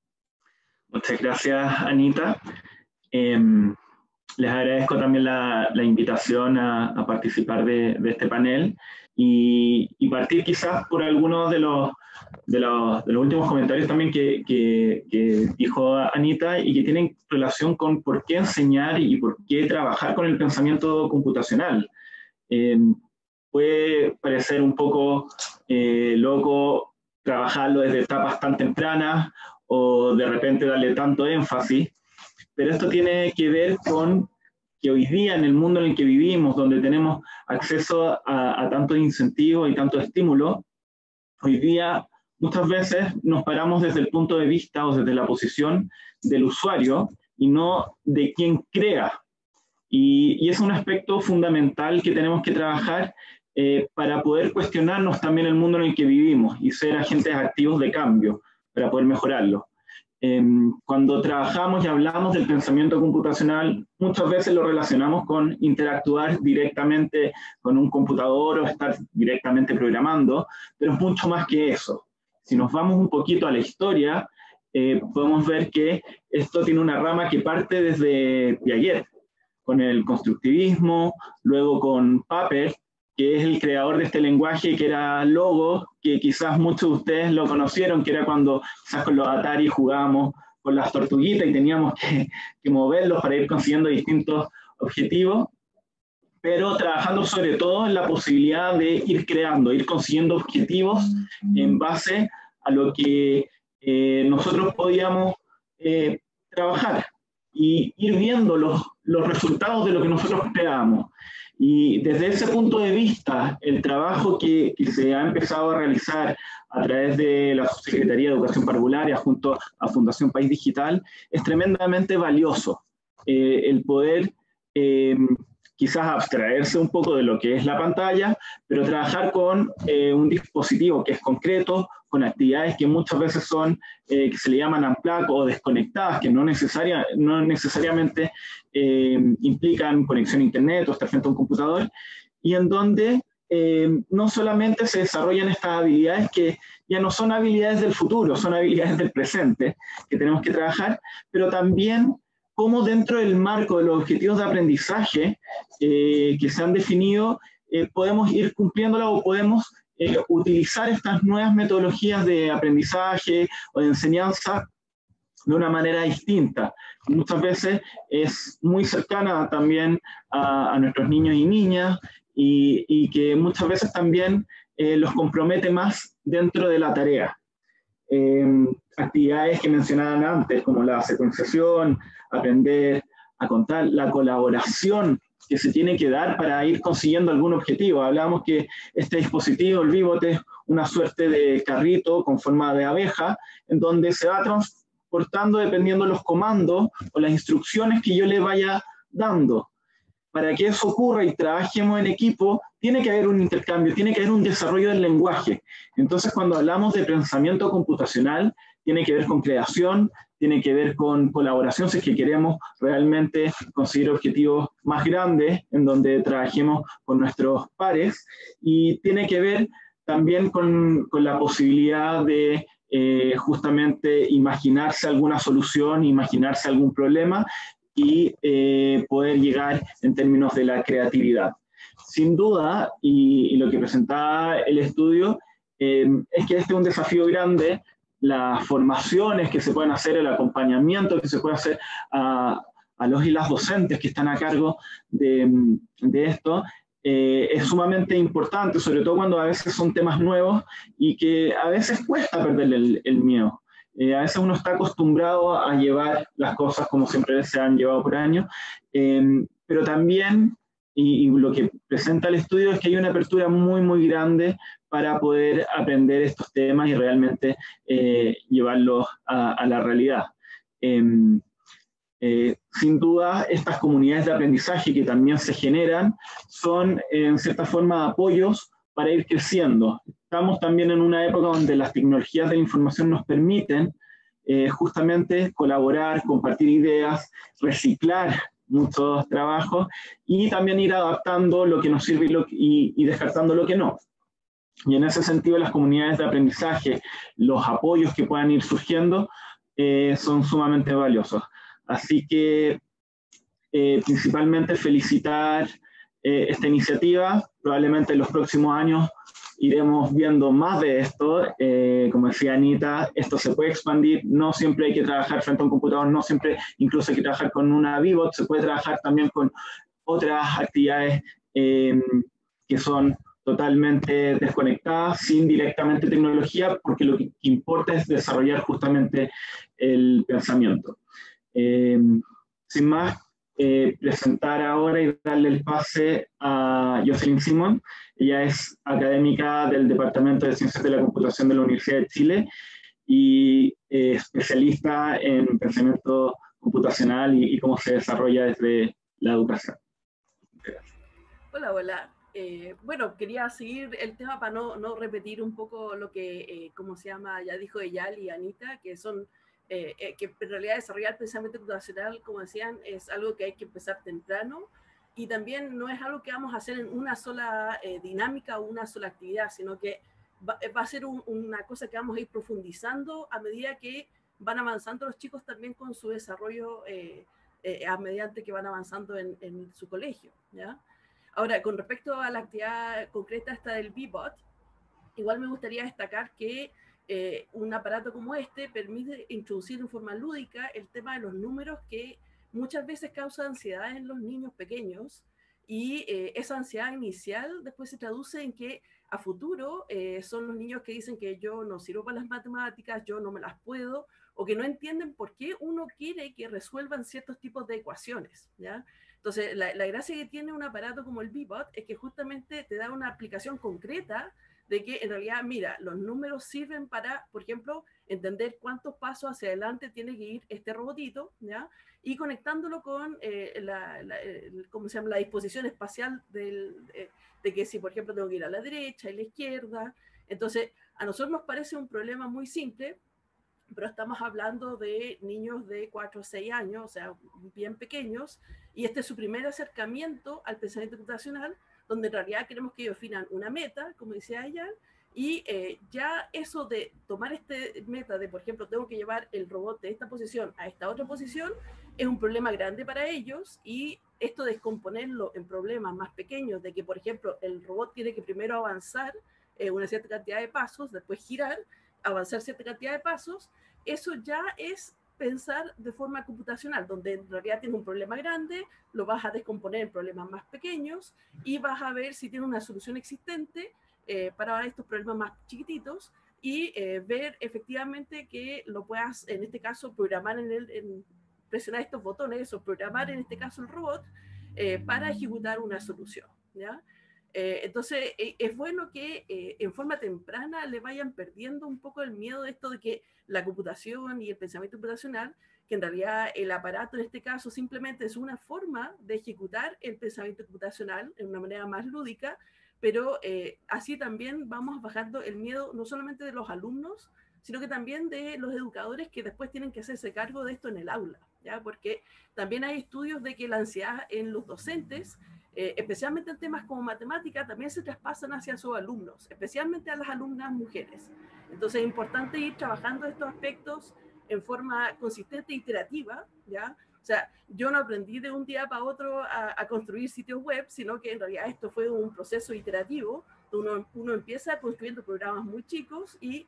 Muchas gracias, Anita. Eh, les agradezco también la, la invitación a, a participar de, de este panel y, y partir quizás por algunos de los, de los, de los últimos comentarios también que, que, que dijo Anita y que tienen relación con por qué enseñar y por qué trabajar con el pensamiento computacional. Eh, puede parecer un poco eh, loco trabajarlo desde etapas tan tempranas o de repente darle tanto énfasis, pero esto tiene que ver con que hoy día en el mundo en el que vivimos, donde tenemos acceso a, a tantos incentivos y tanto estímulo, hoy día muchas veces nos paramos desde el punto de vista o desde la posición del usuario y no de quien crea. Y, y es un aspecto fundamental que tenemos que trabajar eh, para poder cuestionarnos también el mundo en el que vivimos y ser agentes activos de cambio para poder mejorarlo. Eh, cuando trabajamos y hablamos del pensamiento computacional, muchas veces lo relacionamos con interactuar directamente con un computador o estar directamente programando, pero es mucho más que eso. Si nos vamos un poquito a la historia, eh, podemos ver que esto tiene una rama que parte desde Piaget, con el constructivismo, luego con Papert, que es el creador de este lenguaje que era Logo, que quizás muchos de ustedes lo conocieron, que era cuando quizás con los Atari jugábamos con las tortuguitas y teníamos que, que moverlos para ir consiguiendo distintos objetivos, pero trabajando sobre todo en la posibilidad de ir creando, ir consiguiendo objetivos en base a lo que eh, nosotros podíamos eh, trabajar y ir viendo los, los resultados de lo que nosotros creábamos. Y desde ese punto de vista, el trabajo que, que se ha empezado a realizar a través de la Secretaría de Educación Parvularia junto a Fundación País Digital es tremendamente valioso. Eh, el poder eh, quizás abstraerse un poco de lo que es la pantalla, pero trabajar con eh, un dispositivo que es concreto, con actividades que muchas veces son, eh, que se le llaman unplugged o desconectadas, que no, necesaria, no necesariamente eh, implican conexión a internet o estar frente a un computador, y en donde eh, no solamente se desarrollan estas habilidades que ya no son habilidades del futuro, son habilidades del presente, que tenemos que trabajar, pero también cómo dentro del marco de los objetivos de aprendizaje eh, que se han definido, eh, podemos ir cumpliéndola o podemos Eh, utilizar estas nuevas metodologías de aprendizaje o de enseñanza de una manera distinta. Muchas veces es muy cercana también a, a nuestros niños y niñas y, y que muchas veces también eh, los compromete más dentro de la tarea. Eh, actividades que mencionaban antes, como la secuenciación, aprender a contar, la colaboración que se tiene que dar para ir consiguiendo algún objetivo. Hablamos que este dispositivo, el Vivot, es una suerte de carrito con forma de abeja, en donde se va transportando dependiendo de los comandos o las instrucciones que yo le vaya dando. Para que eso ocurra y trabajemos en equipo, tiene que haber un intercambio, tiene que haber un desarrollo del lenguaje. Entonces, cuando hablamos de pensamiento computacional, tiene que ver con creación, tiene que ver con colaboración, si es que queremos realmente conseguir objetivos más grandes, en donde trabajemos con nuestros pares, y tiene que ver también con, con la posibilidad de eh, justamente imaginarse alguna solución, imaginarse algún problema, y eh, poder llegar en términos de la creatividad. Sin duda, y, y lo que presentaba el estudio, eh, es que este es un desafío grande. Las formaciones que se pueden hacer, el acompañamiento que se puede hacer a, a los y las docentes que están a cargo de, de esto, eh, es sumamente importante, sobre todo cuando a veces son temas nuevos y que a veces cuesta perderle el, el miedo. Eh, a veces uno está acostumbrado a llevar las cosas como siempre se han llevado por años, eh, pero también, y, y lo que presenta el estudio es que hay una apertura muy, muy grande para poder aprender estos temas y realmente eh, llevarlos a, a la realidad. Eh, eh, sin duda, estas comunidades de aprendizaje que también se generan son, en cierta forma, apoyos para ir creciendo. Estamos también en una época donde las tecnologías de la información nos permiten eh, justamente colaborar, compartir ideas, reciclar muchos trabajos y también ir adaptando lo que nos sirve y, lo, y, y descartando lo que no. Y en ese sentido las comunidades de aprendizaje, los apoyos que puedan ir surgiendo eh, son sumamente valiosos. Así que eh, principalmente felicitar eh, esta iniciativa. Probablemente en los próximos años iremos viendo más de esto. Eh, como decía Anita, esto se puede expandir. No siempre hay que trabajar frente a un computador, no siempre incluso hay que trabajar con una ViVoT, se puede trabajar también con otras actividades eh, que son totalmente desconectadas, sin directamente tecnología, porque lo que importa es desarrollar justamente el pensamiento. Eh, sin más, eh, presentar ahora y darle el pase a Jocelyn Simón. Ella es académica del Departamento de Ciencias de la Computación de la Universidad de Chile y eh, especialista en pensamiento computacional y, y cómo se desarrolla desde la educación. Hola, hola. Eh, bueno, quería seguir el tema para no, no repetir un poco lo que, eh, ¿cómo se llama? Ya dijo Eyal y Anita, que son, eh, eh, que en realidad desarrollar pensamiento computacional, como decían, es algo que hay que empezar temprano y también no es algo que vamos a hacer en una sola eh, dinámica o una sola actividad, sino que va, va a ser un, una cosa que vamos a ir profundizando a medida que van avanzando los chicos también con su desarrollo eh, eh, a medida que van avanzando en, en su colegio, ¿ya? Ahora, con respecto a la actividad concreta esta del ViVoT, igual me gustaría destacar que eh, un aparato como este permite introducir en forma lúdica el tema de los números que muchas veces causa ansiedad en los niños pequeños y eh, esa ansiedad inicial después se traduce en que a futuro eh, son los niños que dicen que yo no sirvo para las matemáticas, yo no me las puedo, o que no entienden por qué uno quiere que resuelvan ciertos tipos de ecuaciones, ¿ya? Entonces, la, la gracia que tiene un aparato como el ViVoT es que justamente te da una aplicación concreta de que en realidad, mira, los números sirven para, por ejemplo, entender cuántos pasos hacia adelante tiene que ir este robotito, ¿ya? Y conectándolo con eh, la, la, el, ¿cómo se llama? La disposición espacial del, eh, de que si, por ejemplo, tengo que ir a la derecha y la izquierda. Entonces, a nosotros nos parece un problema muy simple, pero estamos hablando de niños de cuatro o seis años, o sea, bien pequeños, y este es su primer acercamiento al pensamiento computacional, donde en realidad queremos que ellos definan una meta, como decía ella, y eh, ya eso de tomar este meta de, por ejemplo, tengo que llevar el robot de esta posición a esta otra posición, es un problema grande para ellos, y esto de descomponerlo en problemas más pequeños, de que, por ejemplo, el robot tiene que primero avanzar eh, una cierta cantidad de pasos, después girar, avanzar cierta cantidad de pasos, eso ya es pensar de forma computacional, donde en realidad tienes un problema grande, lo vas a descomponer en problemas más pequeños y vas a ver si tiene una solución existente eh, para estos problemas más chiquititos y eh, ver efectivamente que lo puedas, en este caso, programar en el, en presionar estos botones o programar en este caso el robot eh, para ejecutar una solución, ¿ya? Eh, entonces, eh, es bueno que eh, en forma temprana le vayan perdiendo un poco el miedo de esto de que la computación y el pensamiento computacional, que en realidad el aparato en este caso simplemente es una forma de ejecutar el pensamiento computacional en una manera más lúdica, pero eh, así también vamos bajando el miedo no solamente de los alumnos, sino que también de los educadores que después tienen que hacerse cargo de esto en el aula, ¿ya? Porque también hay estudios de que la ansiedad en los docentes, Eh, especialmente en temas como matemática, también se traspasan hacia sus alumnos, especialmente a las alumnas mujeres. Entonces es importante ir trabajando estos aspectos en forma consistente e iterativa, ¿ya? O sea, yo no aprendí de un día para otro a, a construir sitios web, sino que en realidad esto fue un proceso iterativo, donde uno, uno empieza construyendo programas muy chicos y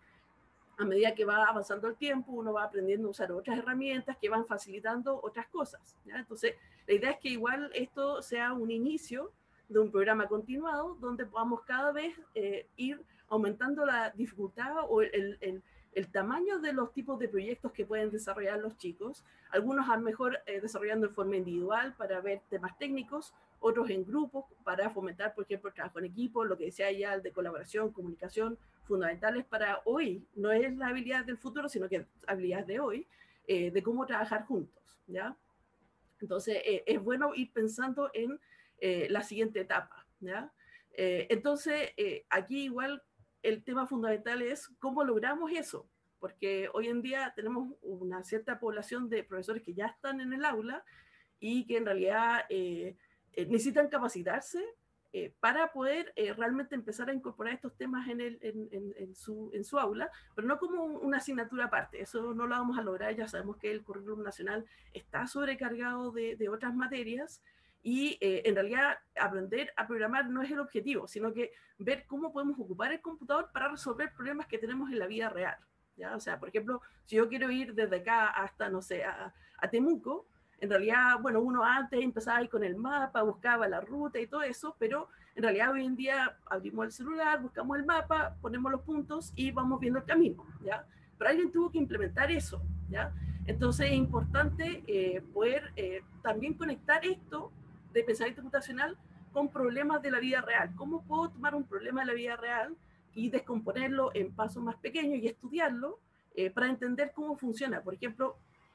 a medida que va avanzando el tiempo, uno va aprendiendo a usar otras herramientas que van facilitando otras cosas, ¿ya? Entonces, la idea es que igual esto sea un inicio de un programa continuado donde podamos cada vez eh, ir aumentando la dificultad o el, el, el tamaño de los tipos de proyectos que pueden desarrollar los chicos. Algunos a lo mejor eh, desarrollando de forma individual para ver temas técnicos, otros en grupos para fomentar, por ejemplo, el trabajo en equipo, lo que decía ya, el de colaboración, comunicación, fundamentales para hoy. No es la habilidad del futuro, sino que habilidades de hoy, eh, de cómo trabajar juntos, ¿ya? Entonces, eh, es bueno ir pensando en eh, la siguiente etapa, ¿ya? Eh, entonces, eh, aquí igual el tema fundamental es cómo logramos eso, porque hoy en día tenemos una cierta población de profesores que ya están en el aula y que en realidad eh, eh, necesitan capacitarse eh, para poder eh, realmente empezar a incorporar estos temas en, el, en, en, en, su, en su aula, pero no como una asignatura aparte. Eso no lo vamos a lograr. Ya sabemos que el currículum nacional está sobrecargado de, de otras materias, y eh, en realidad aprender a programar no es el objetivo, sino que ver cómo podemos ocupar el computador para resolver problemas que tenemos en la vida real, ¿ya? O sea, por ejemplo, si yo quiero ir desde acá hasta, no sé, a, a Temuco, en realidad, bueno, uno antes empezaba ahí con el mapa, buscaba la ruta y todo eso, pero en realidad hoy en día abrimos el celular, buscamos el mapa, ponemos los puntos y vamos viendo el camino, ¿ya? Pero alguien tuvo que implementar eso, ¿ya? Entonces es importante eh, poder eh, también conectar esto de pensamiento computacional con problemas de la vida real. ¿Cómo puedo tomar un problema de la vida real y descomponerlo en pasos más pequeños y estudiarlo eh, para entender cómo funciona? Por ejemplo,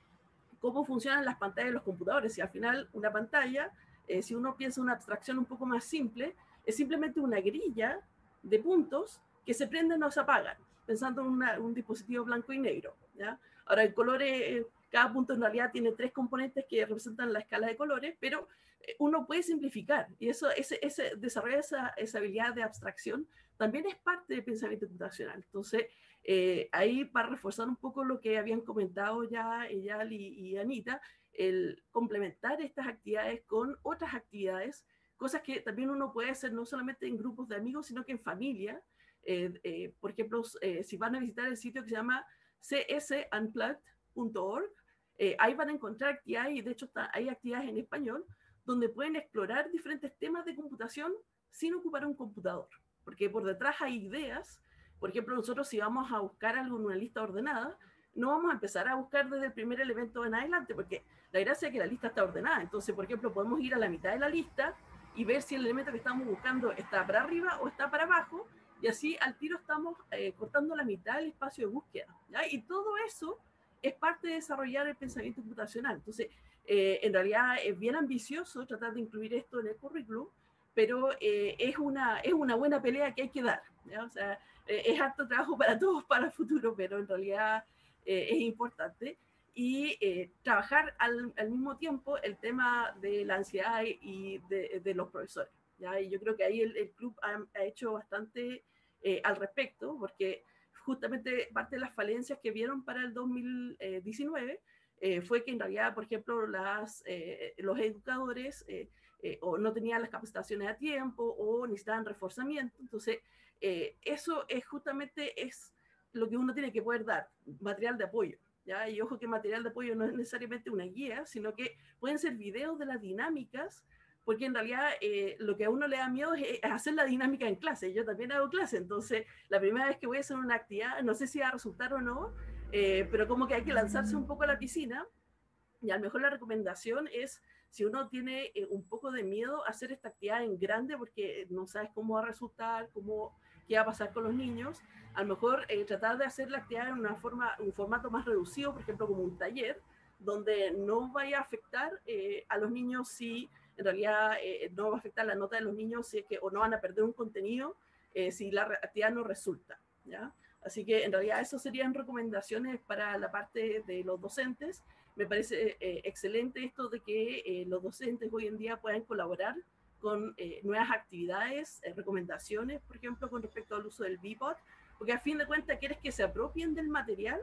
cómo funcionan las pantallas de los computadores. Y al final una pantalla, eh, si uno piensa una abstracción un poco más simple, es simplemente una grilla de puntos que se prenden o se apagan, pensando en una, un dispositivo blanco y negro, ¿ya? Ahora, el color, eh, cada punto en realidad tiene tres componentes que representan la escala de colores, pero uno puede simplificar, y eso, ese, ese, desarrollar esa, esa habilidad de abstracción también es parte del pensamiento computacional. Entonces, eh, ahí para reforzar un poco lo que habían comentado ya Eyal y, y Anita, el complementar estas actividades con otras actividades, cosas que también uno puede hacer no solamente en grupos de amigos, sino que en familia. Eh, eh, por ejemplo, eh, si van a visitar el sitio que se llama c s unplugged punto org, eh, ahí van a encontrar actividades, y de hecho está, hay actividades en español, donde pueden explorar diferentes temas de computación sin ocupar un computador, porque por detrás hay ideas. Por ejemplo, nosotros si vamos a buscar algo en una lista ordenada, no vamos a empezar a buscar desde el primer elemento en adelante, porque la gracia es que la lista está ordenada. Entonces, por ejemplo, podemos ir a la mitad de la lista y ver si el elemento que estamos buscando está para arriba o está para abajo, y así al tiro estamos eh, cortando la mitad del espacio de búsqueda, ¿ya? Y todo eso es parte de desarrollar el pensamiento computacional. Entonces, Eh, en realidad es bien ambicioso tratar de incluir esto en el currículum, pero eh, es, una, es una buena pelea que hay que dar, ¿ya? O sea, eh, es harto trabajo para todos para el futuro, pero en realidad eh, es importante. Y eh, trabajar al, al mismo tiempo el tema de la ansiedad y de, de los profesores, ¿ya? Y yo creo que ahí el, el club ha, ha hecho bastante eh, al respecto, porque justamente parte de las falencias que vieron para el dos mil diecinueve Eh, fue que en realidad, por ejemplo, las, eh, los educadores eh, eh, o no tenían las capacitaciones a tiempo o necesitaban reforzamiento. Entonces, eh, eso es justamente es lo que uno tiene que poder dar, material de apoyo, ¿ya? Y ojo que material de apoyo no es necesariamente una guía, sino que pueden ser videos de las dinámicas, porque en realidad eh, lo que a uno le da miedo es, es hacer la dinámica en clase. Yo también hago clase, entonces la primera vez que voy a hacer una actividad, no sé si va a resultar o no, Eh, pero como que hay que lanzarse un poco a la piscina, y a lo mejor la recomendación es, si uno tiene eh, un poco de miedo a hacer esta actividad en grande porque no sabes cómo va a resultar, cómo, qué va a pasar con los niños, a lo mejor eh, tratar de hacer la actividad en una forma, un formato más reducido, por ejemplo como un taller, donde no vaya a afectar eh, a los niños si en realidad eh, no va a afectar la nota de los niños, si es que, o no van a perder un contenido eh, si la actividad no resulta, ¿ya? Así que en realidad eso serían recomendaciones para la parte de los docentes. Me parece eh, excelente esto de que eh, los docentes hoy en día puedan colaborar con eh, nuevas actividades, eh, recomendaciones, por ejemplo, con respecto al uso del VPOT, porque a fin de cuentas quieres que se apropien del material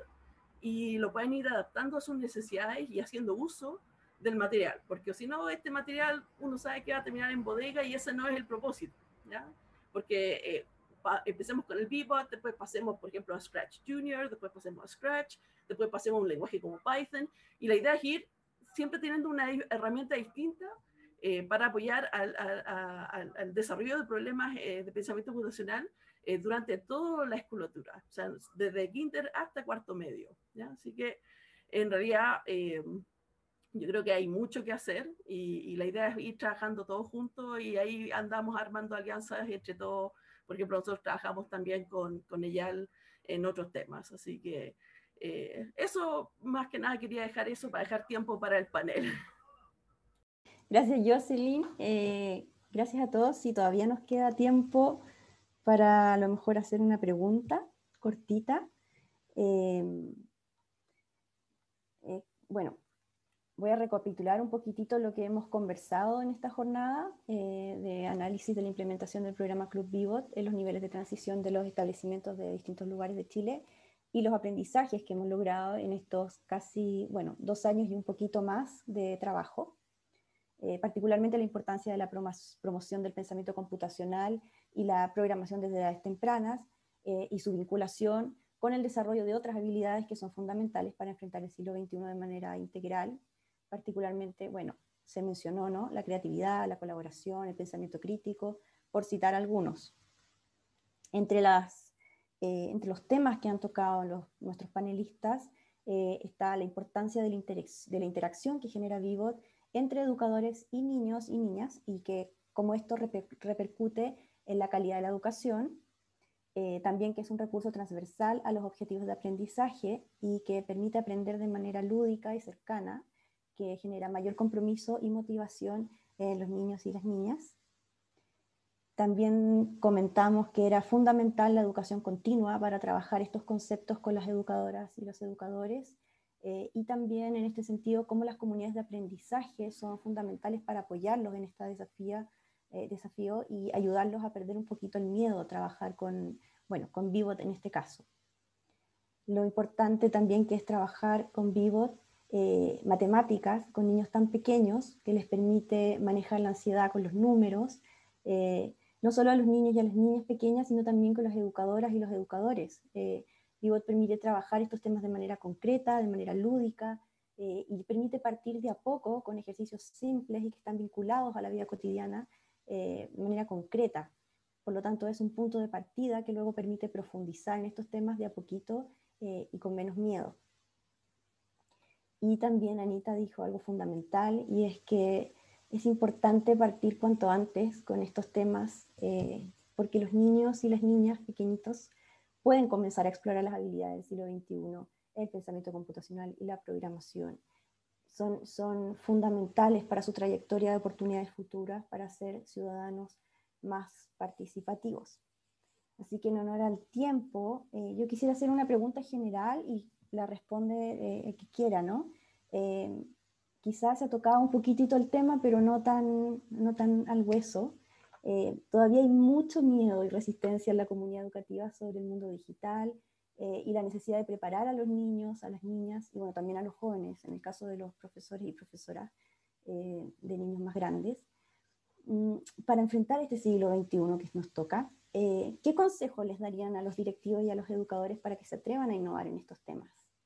y lo puedan ir adaptando a sus necesidades y haciendo uso del material, porque si no, este material uno sabe que va a terminar en bodega y ese no es el propósito, ¿ya? Porque eh, empecemos con el VPOT, después pasemos, por ejemplo, a Scratch Junior, después pasemos a Scratch, después pasemos a un lenguaje como Python, y la idea es ir siempre teniendo una herramienta distinta eh, para apoyar al, al, al, al desarrollo de problemas eh, de pensamiento computacional eh, durante toda la escolatura, o sea, desde kinder hasta cuarto medio, ¿ya? Así que, en realidad, eh, yo creo que hay mucho que hacer, y, y la idea es ir trabajando todos juntos, y ahí andamos armando alianzas entre todos. Por ejemplo, nosotros trabajamos también con, con Eyal en otros temas, así que eh, eso, más que nada quería dejar eso para dejar tiempo para el panel. Gracias, Jocelyn. Eh, gracias a todos. Si todavía nos queda tiempo para a lo mejor hacer una pregunta cortita. Eh, eh, bueno, voy a recapitular un poquitito lo que hemos conversado en esta jornada eh, de análisis de la implementación del programa Club Vivot en los niveles de transición de los establecimientos de distintos lugares de Chile y los aprendizajes que hemos logrado en estos casi, bueno, dos años y un poquito más de trabajo. Eh, particularmente la importancia de la promoción del pensamiento computacional y la programación desde edades tempranas eh, y su vinculación con el desarrollo de otras habilidades que son fundamentales para enfrentar el siglo veintiuno de manera integral. Particularmente, bueno, se mencionó, ¿no?, la creatividad, la colaboración, el pensamiento crítico, por citar algunos. Entre, las, eh, entre los temas que han tocado los, nuestros panelistas eh, está la importancia de la, de la interacción que genera Vivot entre educadores y niños y niñas, y que como esto reper, repercute en la calidad de la educación, eh, también que es un recurso transversal a los objetivos de aprendizaje y que permite aprender de manera lúdica y cercana, que genera mayor compromiso y motivación en los niños y las niñas. También comentamos que era fundamental la educación continua para trabajar estos conceptos con las educadoras y los educadores, eh, y también en este sentido cómo las comunidades de aprendizaje son fundamentales para apoyarlos en este desafío, eh, desafío y ayudarlos a perder un poquito el miedo a trabajar con, bueno, con Vivot en este caso. Lo importante también que es trabajar con Vivot eh, matemáticas con niños tan pequeños, que les permite manejar la ansiedad con los números, eh, no solo a los niños y a las niñas pequeñas, sino también con las educadoras y los educadores. Eh, Vivot permite trabajar estos temas de manera concreta, de manera lúdica, eh, y permite partir de a poco con ejercicios simples y que están vinculados a la vida cotidiana eh, de manera concreta. Por lo tanto, es un punto de partida que luego permite profundizar en estos temas de a poquito eh, y con menos miedo. Y también Anita dijo algo fundamental, y es que es importante partir cuanto antes con estos temas, eh, porque los niños y las niñas pequeñitos pueden comenzar a explorar las habilidades del siglo veintiuno, el pensamiento computacional y la programación. Son, son fundamentales para su trayectoria de oportunidades futuras para ser ciudadanos más participativos. Así que en honor al tiempo, eh, yo quisiera hacer una pregunta general y la responde eh, el que quiera, ¿no? Eh, quizás se ha tocado un poquitito el tema, pero no tan, no tan al hueso. Eh, todavía hay mucho miedo y resistencia en la comunidad educativa sobre el mundo digital eh, y la necesidad de preparar a los niños, a las niñas y bueno, también a los jóvenes, en el caso de los profesores y profesoras eh, de niños más grandes, mm, para enfrentar este siglo veintiuno que nos toca. Eh, ¿Qué consejos les darían a los directivos y a los educadores para que se atrevan a innovar en estos temas?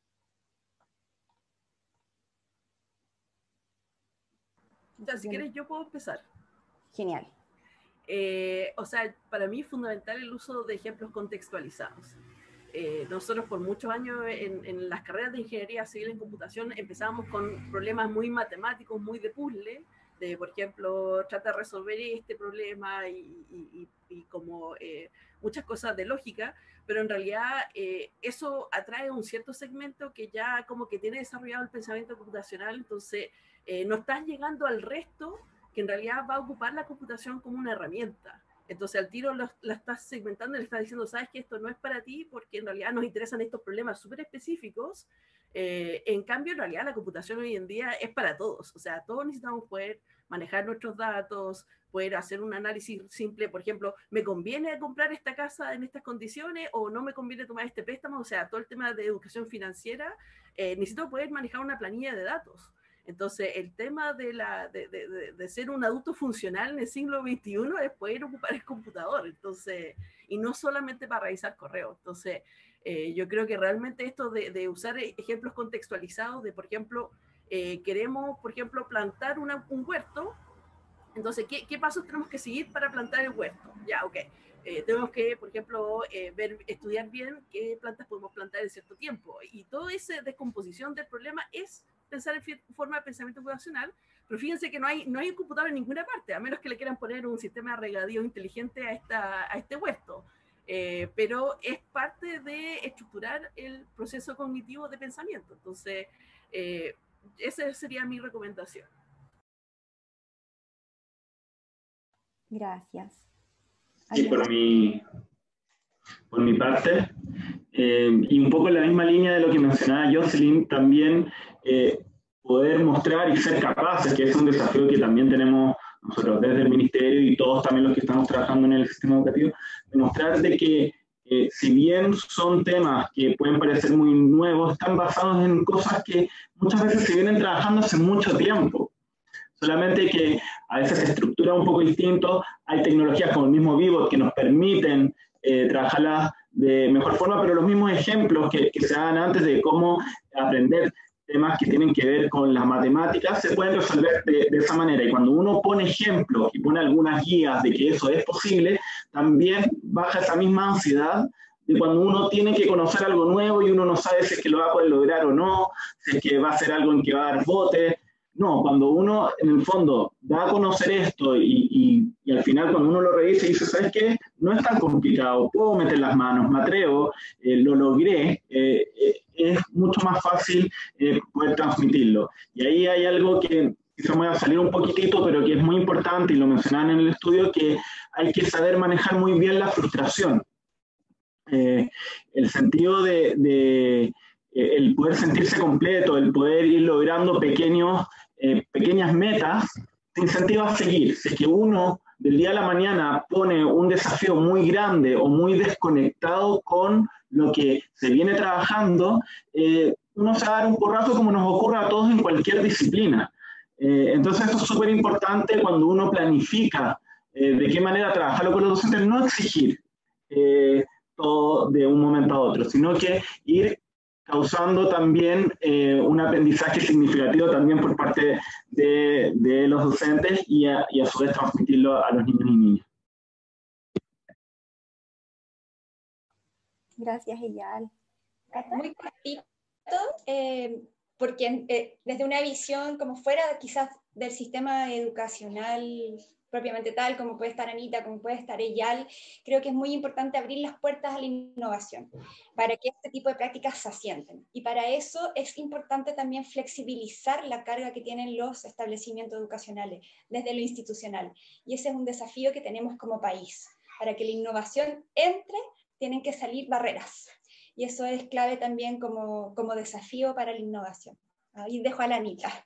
Ya, si quieres yo puedo empezar. Genial. Eh, o sea, para mí es fundamental el uso de ejemplos contextualizados. Eh, nosotros por muchos años en, en las carreras de ingeniería civil en computación empezábamos con problemas muy matemáticos, muy de puzzle, de por ejemplo, trata de resolver este problema y, y, y, y como eh, muchas cosas de lógica, pero en realidad eh, eso atrae a un cierto segmento que ya como que tiene desarrollado el pensamiento computacional, entonces eh, no estás llegando al resto que en realidad va a ocupar la computación como una herramienta. Entonces al tiro lo, la estás segmentando y le estás diciendo, sabes que esto no es para ti porque en realidad nos interesan estos problemas súper específicos. Eh, en cambio, en realidad la computación hoy en día es para todos. O sea, todos necesitamos poder manejar nuestros datos, poder hacer un análisis simple. Por ejemplo, ¿me conviene comprar esta casa en estas condiciones o no me conviene tomar este préstamo? O sea, todo el tema de educación financiera, eh, necesito poder manejar una planilla de datos. Entonces, el tema de, la, de, de, de ser un adulto funcional en el siglo veintiuno es poder ocupar el computador, entonces, y no solamente para revisar correos. Entonces, eh, yo creo que realmente esto de, de usar ejemplos contextualizados, de, por ejemplo, eh, queremos, por ejemplo, plantar una, un huerto, entonces, ¿qué, ¿qué pasos tenemos que seguir para plantar el huerto? Ya, ok. Eh, tenemos que, por ejemplo, eh, ver, estudiar bien qué plantas podemos plantar en cierto tiempo. Y toda esa descomposición del problema es pensar en forma de pensamiento computacional, pero fíjense que no hay, no hay un computador en ninguna parte, a menos que le quieran poner un sistema de regadío inteligente a, esta, a este huerto. Eh, pero es parte de estructurar el proceso cognitivo de pensamiento. Entonces, eh, esa sería mi recomendación. Gracias. Y por mi, por mi parte, Eh, y un poco en la misma línea de lo que mencionaba Jocelyn, también eh, poder mostrar y ser capaces, que es un desafío que también tenemos nosotros desde el Ministerio y todos también los que estamos trabajando en el sistema educativo, demostrar de que eh, si bien son temas que pueden parecer muy nuevos, están basados en cosas que muchas veces se vienen trabajando hace mucho tiempo. Solamente que a veces se estructura un poco distinto, hay tecnologías como el mismo Vivot que nos permiten eh, trabajarlas de mejor forma, pero los mismos ejemplos que, que se dan antes de cómo aprender temas que tienen que ver con las matemáticas se pueden resolver de, de esa manera. Y cuando uno pone ejemplos y pone algunas guías de que eso es posible, también baja esa misma ansiedad de cuando uno tiene que conocer algo nuevo y uno no sabe si es que lo va a poder lograr o no, si es que va a ser algo en que va a dar bote. No, cuando uno en el fondo da a conocer esto y, y, y al final cuando uno lo revisa y dice, ¿sabes qué? No es tan complicado, puedo meter las manos, me atrevo, eh, lo logré, eh, eh, es mucho más fácil eh, poder transmitirlo. Y ahí hay algo que quizá me va a salir un poquitito, pero que es muy importante, y lo mencionaban en el estudio, que hay que saber manejar muy bien la frustración. Eh, el sentido de, de eh, el poder sentirse completo, el poder ir logrando pequeños, eh, pequeñas metas, te incentiva a seguir. Si es que uno del día a la mañana pone un desafío muy grande o muy desconectado con lo que se viene trabajando, eh, uno se va a dar un porrazo como nos ocurre a todos en cualquier disciplina. Eh, entonces esto es súper importante cuando uno planifica eh, de qué manera trabajarlo con los docentes, no exigir eh, todo de un momento a otro, sino que ir causando también eh, un aprendizaje significativo también por parte de, de los docentes y a, y a su vez transmitirlo a los niños y niñas. Gracias, Eyal. Muy cortito, eh, porque eh, desde una visión como fuera quizás del sistema educacional propiamente tal, como puede estar Anita, como puede estar Eyal, creo que es muy importante abrir las puertas a la innovación para que este tipo de prácticas se asienten. Y para eso es importante también flexibilizar la carga que tienen los establecimientos educacionales desde lo institucional. Y ese es un desafío que tenemos como país. Para que la innovación entre, tienen que salir barreras. Y eso es clave también como, como desafío para la innovación. Ahí dejo a la Anita.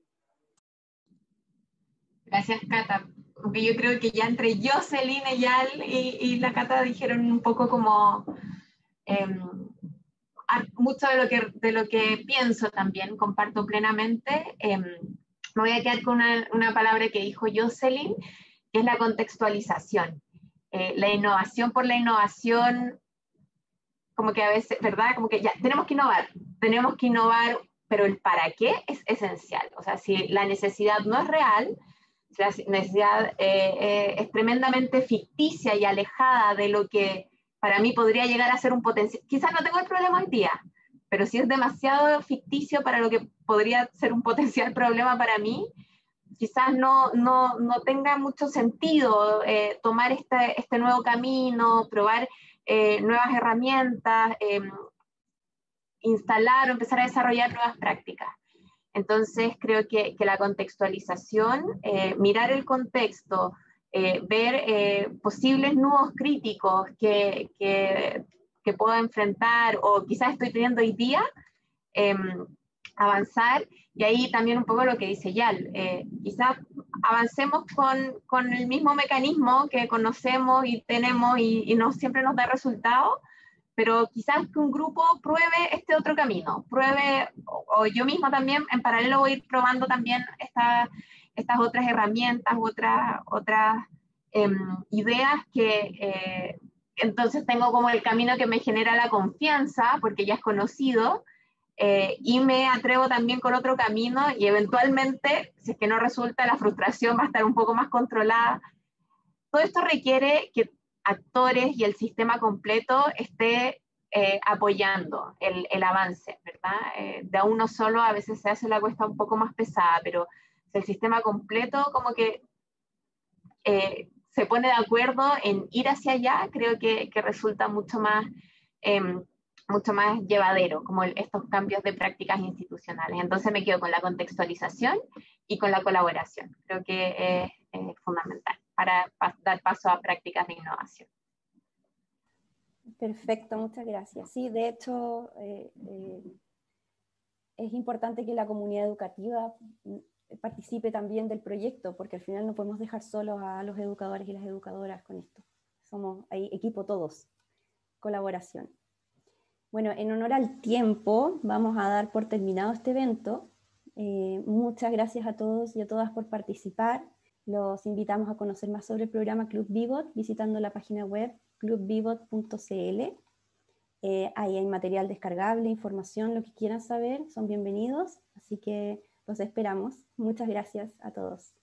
Gracias, Cata. Porque yo creo que ya entre Jocelyn, Eyal y, y la Cata dijeron un poco como eh, mucho de lo, que, de lo que pienso también, comparto plenamente. Eh, me voy a quedar con una, una palabra que dijo Jocelyn, que es la contextualización. Eh, la innovación por la innovación, como que a veces, ¿verdad? Como que ya, tenemos que innovar, tenemos que innovar, pero el para qué es esencial. O sea, si la necesidad no es real, si la necesidad eh, eh, es tremendamente ficticia y alejada de lo que para mí podría llegar a ser un potencial, quizás no tengo el problema hoy día, pero si es demasiado ficticio para lo que podría ser un potencial problema para mí, quizás no, no, no tenga mucho sentido eh, tomar este, este nuevo camino, probar eh, nuevas herramientas, eh, instalar o empezar a desarrollar nuevas prácticas. Entonces creo que, que la contextualización, eh, mirar el contexto, eh, ver eh, posibles nudos críticos que, que, que puedo enfrentar o quizás estoy teniendo hoy día, eh, avanzar, y ahí también un poco lo que dice Yal, eh, quizás avancemos con, con el mismo mecanismo que conocemos y tenemos y, y no siempre nos da resultados, pero quizás que un grupo pruebe este otro camino, pruebe, o, o yo misma también en paralelo voy a ir probando también esta, estas otras herramientas, otras, otras eh, ideas que eh, entonces tengo como el camino que me genera la confianza, porque ya es conocido, eh, y me atrevo también con otro camino y eventualmente, si es que no resulta, la frustración va a estar un poco más controlada. Todo esto requiere que actores y el sistema completo esté eh, apoyando el, el avance, ¿verdad? Eh, de a uno solo a veces se hace la cuesta un poco más pesada, pero si el sistema completo como que eh, se pone de acuerdo en ir hacia allá, creo que, que resulta mucho más, eh, mucho más llevadero, como el, estos cambios de prácticas institucionales. Entonces me quedo con la contextualización y con la colaboración. Creo que es, es fundamental para dar paso a prácticas de innovación. Perfecto, muchas gracias. Sí, de hecho, eh, eh, es importante que la comunidad educativa participe también del proyecto, porque al final no podemos dejar solos a los educadores y las educadoras con esto. Somos ahí equipo todos, colaboración. Bueno, en honor al tiempo, vamos a dar por terminado este evento. Eh, muchas gracias a todos y a todas por participar. Los invitamos a conocer más sobre el programa Club VIVOT visitando la página web club vivot punto c l. Eh, ahí hay material descargable, información, lo que quieran saber, son bienvenidos. Así que los esperamos. Muchas gracias a todos.